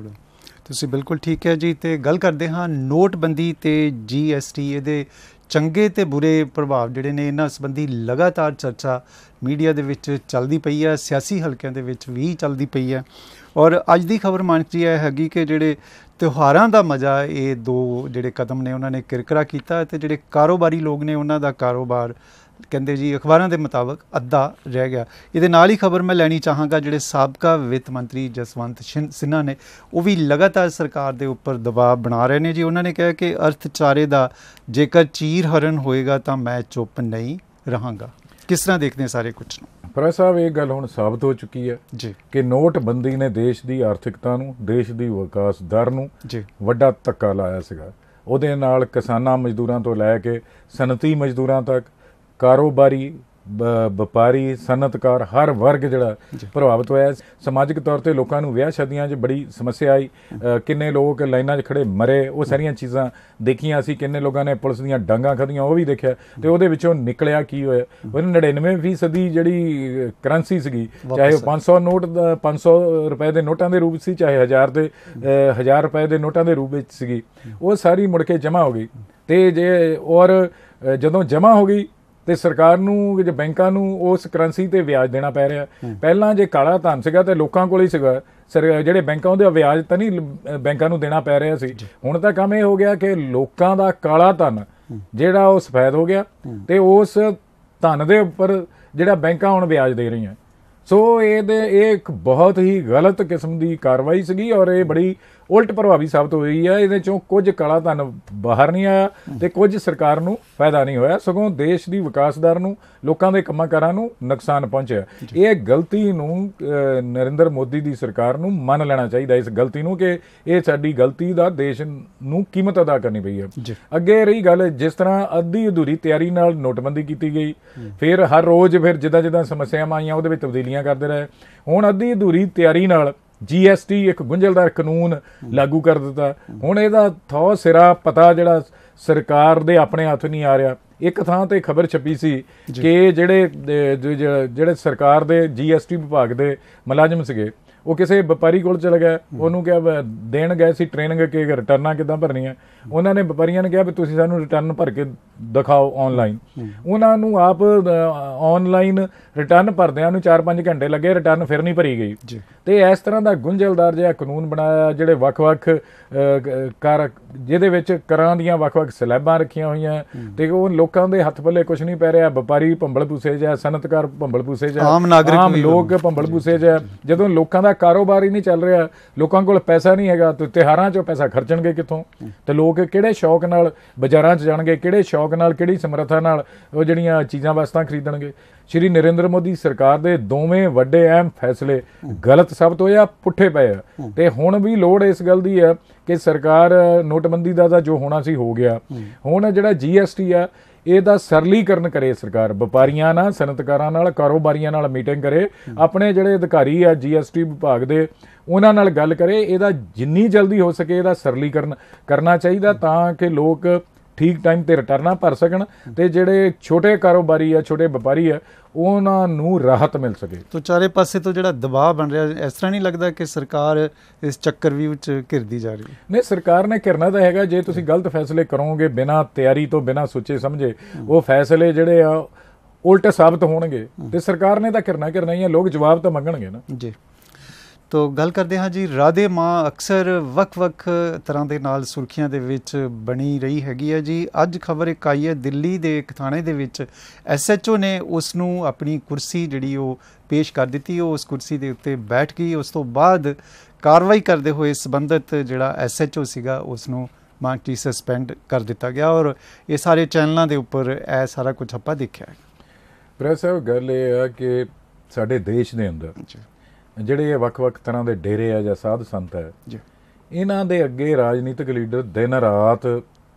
ਤੁਸੀਂ ਬਿਲਕੁਲ ਠੀਕ ਹੈ ਜੀ। ਤੇ ਗੱਲ ਕਰਦੇ ਹਾਂ ਨੋਟਬੰਦੀ ਤੇ GST, ਇਹਦੇ ਚੰਗੇ ਤੇ ਬੁਰੇ ਪ੍ਰਭਾਵ ਜਿਹੜੇ ਨੇ ਇਹਨਾਂ ਸੰਬੰਧੀ ਲਗਾਤਾਰ ਚਰਚਾ ਮੀਡੀਆ ਦੇ ਵਿੱਚ ਚੱਲਦੀ ਪਈ ਹੈ, ਸਿਆਸੀ ਹਲਕਿਆਂ ਦੇ ਵਿੱਚ ਵੀ ਚੱਲਦੀ ਪਈ ਹੈ। ਔਰ ਅੱਜ ਦੀ ਖਬਰ ਮਾਨਕ ਜੀ ਇਹ ਹੈਗੀ ਕਿ ਜਿਹੜੇ ਤਿਉਹਾਰਾਂ ਦਾ ਮਜ਼ਾ, ਇਹ ਦੋ ਜਿਹੜੇ ਕਦਮ ਨੇ ਉਹਨਾਂ ਨੇ ਕਿਰਕਰਾ ਕੀਤਾ ਤੇ ਜਿਹੜੇ ਕਾਰੋਬਾਰੀ ਲੋਕ ਨੇ ਉਹਨਾਂ ਦਾ ਕਾਰੋਬਾਰ ਕਹਿੰਦੇ ਜੀ ਅਖਬਾਰਾਂ ਦੇ ਮੁਤਾਬਕ ਅੱਧਾ ਰਹਿ ਗਿਆ। ਇਹਦੇ ਨਾਲ ਹੀ ਖਬਰ ਮੈਂ ਲੈਣੀ ਚਾਹਾਂਗਾ, ਜਿਹੜੇ ਸਾਬਕਾ ਵਿੱਤ ਮੰਤਰੀ ਜਸਵੰਤ ਸਿਨਹਾ ਨੇ ਉਹ ਵੀ ਲਗਾਤਾਰ ਸਰਕਾਰ ਦੇ ਉੱਪਰ ਦਬਾਅ ਬਣਾ ਰਹੇ ਨੇ ਜੀ। ਉਹਨਾਂ ਨੇ ਕਿਹਾ ਕਿ ਅਰਥਚਾਰੇ ਦਾ ਜੇਕਰ ਚੀਰ ਹਰਨ ਹੋਏਗਾ ਤਾਂ ਮੈਂ ਚੁੱਪ ਨਹੀਂ ਰਹਾਂਗਾ। ਕਿਸ ਤਰ੍ਹਾਂ ਦੇਖਦੇ हैं ਸਾਰੇ ਕੁਝ ਨੂੰ? ਪ੍ਰੈਸ ਸਾਹਿਬ, ਇਹ ਗੱਲ ਹੁਣ ਸਾਬਤ ਹੋ ਚੁੱਕੀ ਹੈ ਜੀ ਕਿ ਨੋਟਬੰਦੀ ਨੇ ਦੇਸ਼ ਦੀ ਆਰਥਿਕਤਾ ਨੂੰ, ਦੇਸ਼ ਦੀ ਵਿਕਾਸ ਦਰ ਨੂੰ ਵੱਡਾ ਧੱਕਾ ਲਾਇਆ ਸੀਗਾ। ਉਹਦੇ ਨਾਲ ਕਿਸਾਨਾਂ ਮਜ਼ਦੂਰਾਂ ਤੋਂ ਲੈ ਕੇ ਸਨਅਤੀ ਮਜ਼ਦੂਰਾਂ ਤੱਕ, ਕਾਰੋਬਾਰੀ, ਵਪਾਰੀ, ਸਨਅਤਕਾਰ, ਹਰ ਵਰਗ ਜਿਹੜਾ ਪ੍ਰਭਾਵਿਤ ਹੋਇਆ। ਸਮਾਜਿਕ ਤੌਰ ਤੇ ਲੋਕਾਂ ਨੂੰ ਵਿਆਹ ਸ਼ਾਦੀਆਂ 'ਚ ਬੜੀ ਸਮੱਸਿਆ ਆਈ, ਕਿੰਨੇ ਲੋਕ ਲਾਈਨਾਂ 'ਚ ਖੜੇ ਮਰੇ, ਉਹ ਸਾਰੀਆਂ ਚੀਜ਼ਾਂ ਦੇਖੀਆਂ ਅਸੀਂ। ਕਿੰਨੇ ਲੋਕਾਂ ਨੇ ਪੁਲਿਸ ਦੀਆਂ ਡਾਂਗਾਂ ਖਾਧੀਆਂ, ਉਹ ਵੀ ਦੇਖਿਆ। ਤੇ ਉਹਦੇ ਵਿੱਚੋਂ ਨਿਕਲਿਆ ਕੀ ਹੋਇਆ? ਉਹ 99% ਜਿਹੜੀ ਕਰੰਸੀ ਸੀਗੀ, ਚਾਹੇ ਉਹ 500 ਨੋਟ ਦਾ 500 ਰੁਪਏ ਦੇ ਨੋਟਾਂ ਦੇ ਰੂਪ ਸੀ, ਚਾਹੇ 1000 ਰੁਪਏ ਦੇ ਨੋਟਾਂ ਦੇ ਰੂਪ ਵਿੱਚ ਸੀਗੀ, ਉਹ ਸਾਰੀ ਮੁੜ ਕੇ ਜਮ੍ਹਾਂ ਹੋ ਗਈ। ਤੇ ਜਦੋਂ ਜਮ੍ਹਾਂ ਹੋ ਗਈ ਤੇ ਸਰਕਾਰ ਨੂੰ, ਜੇ ਬੈਂਕਾਂ ਨੂੰ ਉਸ ਕਰੰਸੀ ਤੇ ਵਿਆਜ ਦੇਣਾ ਪੈ ਰਿਹਾ। ਪਹਿਲਾਂ ਜੇ ਕਾਲਾ ਧਨ ਸੀਗਾ ਤੇ ਲੋਕਾਂ ਕੋਲ ਹੀ ਸੀਗਾ, ਜਿਹੜੇ ਬੈਂਕਾਂ ਉਹਦੇ ਵਿਆਜ ਤਾਂ ਨਹੀਂ ਬੈਂਕਾਂ ਨੂੰ ਦੇਣਾ ਪੈ ਰਿਹਾ ਸੀ। ਹੁਣ ਤਾਂ ਕੰਮ ਇਹ ਹੋ ਗਿਆ ਕਿ ਲੋਕਾਂ ਦਾ ਕਾਲਾ ਧਨ ਜਿਹੜਾ ਉਹ ਸਫੈਦ ਹੋ ਗਿਆ ਤੇ ਉਸ ਧਨ ਦੇ ਉੱਪਰ ਜਿਹੜਾ ਬੈਂਕਾਂ ਹੁਣ ਵਿਆਜ ਦੇ ਰਹੀਆਂ। ਸੋ ਇਹ ਇੱਕ ਬਹੁਤ ਹੀ ਗਲਤ ਕਿਸਮ ਦੀ ਕਾਰਵਾਈ ਸੀਗੀ ਔਰ ਇਹ ਬੜੀ ਉਲਟ ਪ੍ਰਭਾਵੀ ਸਾਬਤ ਹੋਈ ਹੈ। ਇਹਦੇ ਚੋਂ ਕੁਝ ਕਾਲਾ ਧਨ ਬਾਹਰ ਨਹੀਂ ਆਇਆ ਤੇ ਕੁਝ ਸਰਕਾਰ ਨੂੰ ਫਾਇਦਾ ਨਹੀਂ ਹੋਇਆ, ਸਗੋਂ ਦੇਸ਼ ਦੀ ਵਿਕਾਸ ਦਰ ਨੂੰ, ਲੋਕਾਂ ਦੇ ਕੰਮਾਂ ਕਾਰਾਂ ਨੂੰ ਨੁਕਸਾਨ ਪਹੁੰਚਿਆ। ਇਹ ਗਲਤੀ ਨੂੰ ਨਰਿੰਦਰ ਮੋਦੀ ਦੀ ਸਰਕਾਰ ਨੂੰ ਮੰਨ ਲੈਣਾ ਚਾਹੀਦਾ, ਇਸ ਗਲਤੀ ਨੂੰ, ਕਿ ਇਹ ਸਾਡੀ ਗਲਤੀ ਦਾ ਦੇਸ਼ ਨੂੰ ਕੀਮਤ ਅਦਾ ਕਰਨੀ ਪਈ ਹੈ। ਅੱਗੇ ਰਹੀ ਗੱਲ, ਜਿਸ ਤਰ੍ਹਾਂ ਅੱਧੀ ਅਧੂਰੀ ਤਿਆਰੀ ਨਾਲ ਨੋਟਬੰਦੀ ਕੀਤੀ ਗਈ, ਫਿਰ ਹਰ ਰੋਜ਼ ਫਿਰ ਜਿੱਦਾਂ ਸਮੱਸਿਆਵਾਂ ਆਈਆਂ ਉਹਦੇ ਵਿੱਚ ਤਬਦੀਲੀਆਂ ਕਰਦੇ ਰਹੇ। ਹੁਣ ਅੱਧੀ ਅਧੂਰੀ ਤਿਆਰੀ ਨਾਲ GST ਇੱਕ ਗੁੰਝਲਦਾਰ ਕਾਨੂੰਨ ਲਾਗੂ ਕਰ ਦਿੱਤਾ। ਹੁਣ ਇਹਦਾ ਥੋ ਸਿਰਾ ਪਤਾ ਜਿਹੜਾ ਸਰਕਾਰ ਦੇ ਆਪਣੇ ਹੱਥ ਨਹੀਂ ਆ ਰਿਹਾ। ਇੱਕ ਥਾਂ ਤੇ ਖਬਰ ਛਪੀ ਸੀ ਕਿ ਜਿਹੜੇ ਸਰਕਾਰ ਦੇ GST ਵਿਭਾਗ ਦੇ ਮੁਲਾਜ਼ਮ ਸੀਗੇ ਉਹ ਕਿਸੇ ਵਪਾਰੀ ਕੋਲ ਚਲਾ ਗਿਆ, ਉਹਨੂੰ ਕਿਹਾ ਦੇਣ ਗਏ ਸੀ ਟ੍ਰੇਨਿੰਗ ਕਿ ਰਿਟਰਨਾਂ ਕਿੱਦਾਂ ਭਰਨੀਆਂ। ਉਹਨਾਂ ਨੇ ਵਪਾਰੀਆਂ ਨੇ ਕਿਹਾ ਵੀ ਤੁਸੀਂ ਸਾਨੂੰ ਰਿਟਰਨ ਭਰ ਕੇ ਦਿਖਾਓ ਆਨਲਾਈਨ। ਉਹਨਾਂ ਨੂੰ ਆਪ ਆਨਲਾਈਨ ਰਿਟਰਨ ਭਰਦਿਆਂ ਨੂੰ 4-5 ਘੰਟੇ ਲੱਗੇ, ਰਿਟਰਨ ਫਿਰ ਨਹੀਂ ਭਰੀ ਗਈ। ਤੇ ਇਸ ਤਰ੍ਹਾਂ ਦਾ ਗੁੰਝਲਦਾਰ ਜਿਹਾ ਕਾਨੂੰਨ ਬਣਾਇਆ, ਜਿਹੜੇ ਵੱਖ-ਵੱਖ ਕਰ ਜਿਹਦੇ ਵਿੱਚ ਕਰਾਂ ਦੀਆਂ ਵੱਖ-ਵੱਖ ਸਲੈਬਾਂ ਰੱਖੀਆਂ ਹੋਈਆਂ, ਤੇ ਉਹ ਲੋਕਾਂ ਦੇ ਹੱਥ ਪੱਲੇ ਕੁਝ ਨਹੀਂ ਪੈ ਰਿਹਾ। ਵਪਾਰੀ ਭੰਬਲ ਭੂਸੇ ਜਾ, ਸਨਅਤਕਾਰ ਭੰਬਲ ਭੂਸੇ ਜਾ, ਆਮ ਲੋਕ ਭੰਬਲ ਭੂਸੇ ਜਾ। ਜਦੋਂ ਲੋਕਾਂ ਦਾ ਕਾਰੋਬਾਰ ਹੀ ਨਹੀਂ ਚੱਲ ਰਿਹਾ, ਲੋਕਾਂ ਕੋਲ ਪੈਸਾ ਨਹੀਂ ਹੈਗਾ, ਤੇ ਤਿਉਹਾਰਾਂ 'ਚੋਂ ਪੈਸਾ ਖਰਚਣਗੇ ਕਿੱਥੋਂ? ਤੇ ਲੋਕ ਕਿਹੜੇ ਸ਼ੌਕ ਨਾਲ ਬਾਜ਼ਾਰਾਂ 'ਚ ਜਾਣਗੇ, ਕਿਹੜੇ ਸ਼ੌਕ ਨਾਲ, ਕਿਹੜੀ ਸਮਰੱਥਾ ਨਾਲ ਉਹ ਜਿਹੜੀਆਂ ਚੀਜ਼ਾਂ ਵਸਤਾਂ ਖਰੀਦਣਗੇ? ਸ਼੍ਰੀ ਨਰਿੰਦਰ ਮੋਦੀ ਸਰਕਾਰ ਦੇ ਦੋਵੇਂ ਵੱਡੇ ਅਹਿਮ ਫੈਸਲੇ ਗਲਤ ਸਾਬਤ ਹੋਏ ਆ, ਪੁੱਠੇ ਪਏ ਆ। ਤੇ ਹੁਣ ਵੀ ਲੋੜ ਇਸ ਗੱਲ ਦੀ ਆ ਕਿ ਸਰਕਾਰ ਨੋਟਬੰਦੀ ਦਾ ਤਾਂ ਜੋ ਹੋਣਾ ਸੀ ਹੋ ਗਿਆ, ਹੁਣ ਜਿਹੜਾ GST ਆ ਇਹਦਾ ਸਰਲੀਕਰਨ ਕਰੇ ਸਰਕਾਰ। ਵਪਾਰੀਆਂ ਨਾਲ, ਸਨਅਤਕਾਰਾਂ ਨਾਲ, ਕਾਰੋਬਾਰੀਆਂ ਨਾਲ ਮੀਟਿੰਗ ਕਰੇ, ਆਪਣੇ ਜਿਹੜੇ ਅਧਿਕਾਰੀ ਆ GST ਵਿਭਾਗ ਦੇ ਉਹਨਾਂ ਨਾਲ ਗੱਲ ਕਰੇ। ਇਹਦਾ ਜਿੰਨੀ ਜਲਦੀ ਹੋ ਸਕੇ ਇਹਦਾ ਸਰਲੀਕਰਨ ਕਰਨਾ ਚਾਹੀਦਾ, ਤਾਂ ਕਿ ਲੋਕ ਠੀਕ ਟਾਈਮ ਤੇ ਰਿਟਰਨਾਂ ਭਰ ਸਕਣ, ਤੇ ਜਿਹੜੇ ਛੋਟੇ ਕਾਰੋਬਾਰੀ ਆ, ਛੋਟੇ ਵਪਾਰੀ ਆ, ਉਹਨਾਂ ਨੂੰ ਰਾਹਤ ਮਿਲ ਸਕੇ। ਤੋ ਚਾਰੇ ਪਾਸੇ ਤੋਂ ਜਿਹੜਾ ਦਬਾਅ ਬਣ ਰਿਹਾ, ਇਸ ਤਰ੍ਹਾਂ ਨਹੀਂ ਲੱਗਦਾ ਕਿ ਸਰਕਾਰ ਇਸ ਚੱਕਰ ਵੀ ਵਿੱਚ ਘਿਰਦੀ ਜਾ ਰਹੀ? ਨਹੀਂ, ਸਰਕਾਰ ਨੇ ਘਿਰਨਾ ਤਾਂ ਹੈਗਾ। ਜੇ ਤੁਸੀਂ ਗਲਤ ਫੈਸਲੇ ਕਰੋਗੇ ਬਿਨਾਂ ਤਿਆਰੀ ਤੋਂ, ਬਿਨਾਂ ਸੋਚੇ ਸਮਝੇ, ਉਹ ਫੈਸਲੇ ਜਿਹੜੇ ਆ ਉਲਟ ਸਾਬਤ ਹੋਣਗੇ, ਤੇ ਸਰਕਾਰ ਨੇ ਤਾਂ ਘਿਰਨਾ ਹੀ ਆ। ਲੋਕ ਜਵਾਬ ਤਾਂ ਮੰਗਣਗੇ ਨਾ ਜੀ। ਤੋ ਗੱਲ ਕਰਦੇ ਹਾਂ ਜੀ, ਰਾਧੇ ਮਾਂ ਅਕਸਰ ਵੱਖ-ਵੱਖ ਤਰ੍ਹਾਂ ਦੇ ਨਾਲ ਸੁਰਖੀਆਂ ਦੇ ਵਿੱਚ ਬਣੀ ਰਹੀ ਹੈਗੀ ਹੈ ਜੀ। ਅੱਜ ਖਬਰ ਇੱਕ ਆਈ ਹੈ, ਦਿੱਲੀ ਦੇ ਇੱਕ ਥਾਣੇ ਦੇ ਵਿੱਚ SHO ਨੇ ਉਸ ਨੂੰ ਆਪਣੀ ਕੁਰਸੀ ਜਿਹੜੀ ਉਹ ਪੇਸ਼ ਕਰ ਦਿੱਤੀ। ਉਹ ਉਸ ਕੁਰਸੀ ਦੇ ਉੱਤੇ ਬੈਠ ਗਈ। ਉਸ ਤੋਂ ਬਾਅਦ ਕਾਰਵਾਈ ਕਰਦੇ ਹੋਏ ਸੰਬੰਧਿਤ ਜਿਹੜਾ SHO ਸੀਗਾ ਉਸ ਨੂੰ ਮਾਨਕੀ ਸਸਪੈਂਡ ਕਰ ਦਿੱਤਾ ਗਿਆ, ਔਰ ਇਹ ਸਾਰੇ ਚੈਨਲਾਂ ਦੇ ਉੱਪਰ ਇਹ ਸਾਰਾ ਕੁਝ ਆਪਾਂ ਦੇਖਿਆ ਹੈ। ਪ੍ਰੈਸ ਸਾਹਿਬ, ਗੱਲ ਇਹ ਆ ਕਿ ਸਾਡੇ ਦੇਸ਼ ਦੇ ਅੰਦਰ ਜਿਹੜੇ ਇਹ ਵੱਖ-ਵੱਖ ਤਰ੍ਹਾਂ ਦੇ ਡੇਰੇ ਆ ਜਾਂ ਸਾਧ ਸੰਤ ਹੈ, ਇਹਨਾਂ ਦੇ ਅੱਗੇ ਰਾਜਨੀਤਿਕ ਲੀਡਰ ਦਿਨ ਰਾਤ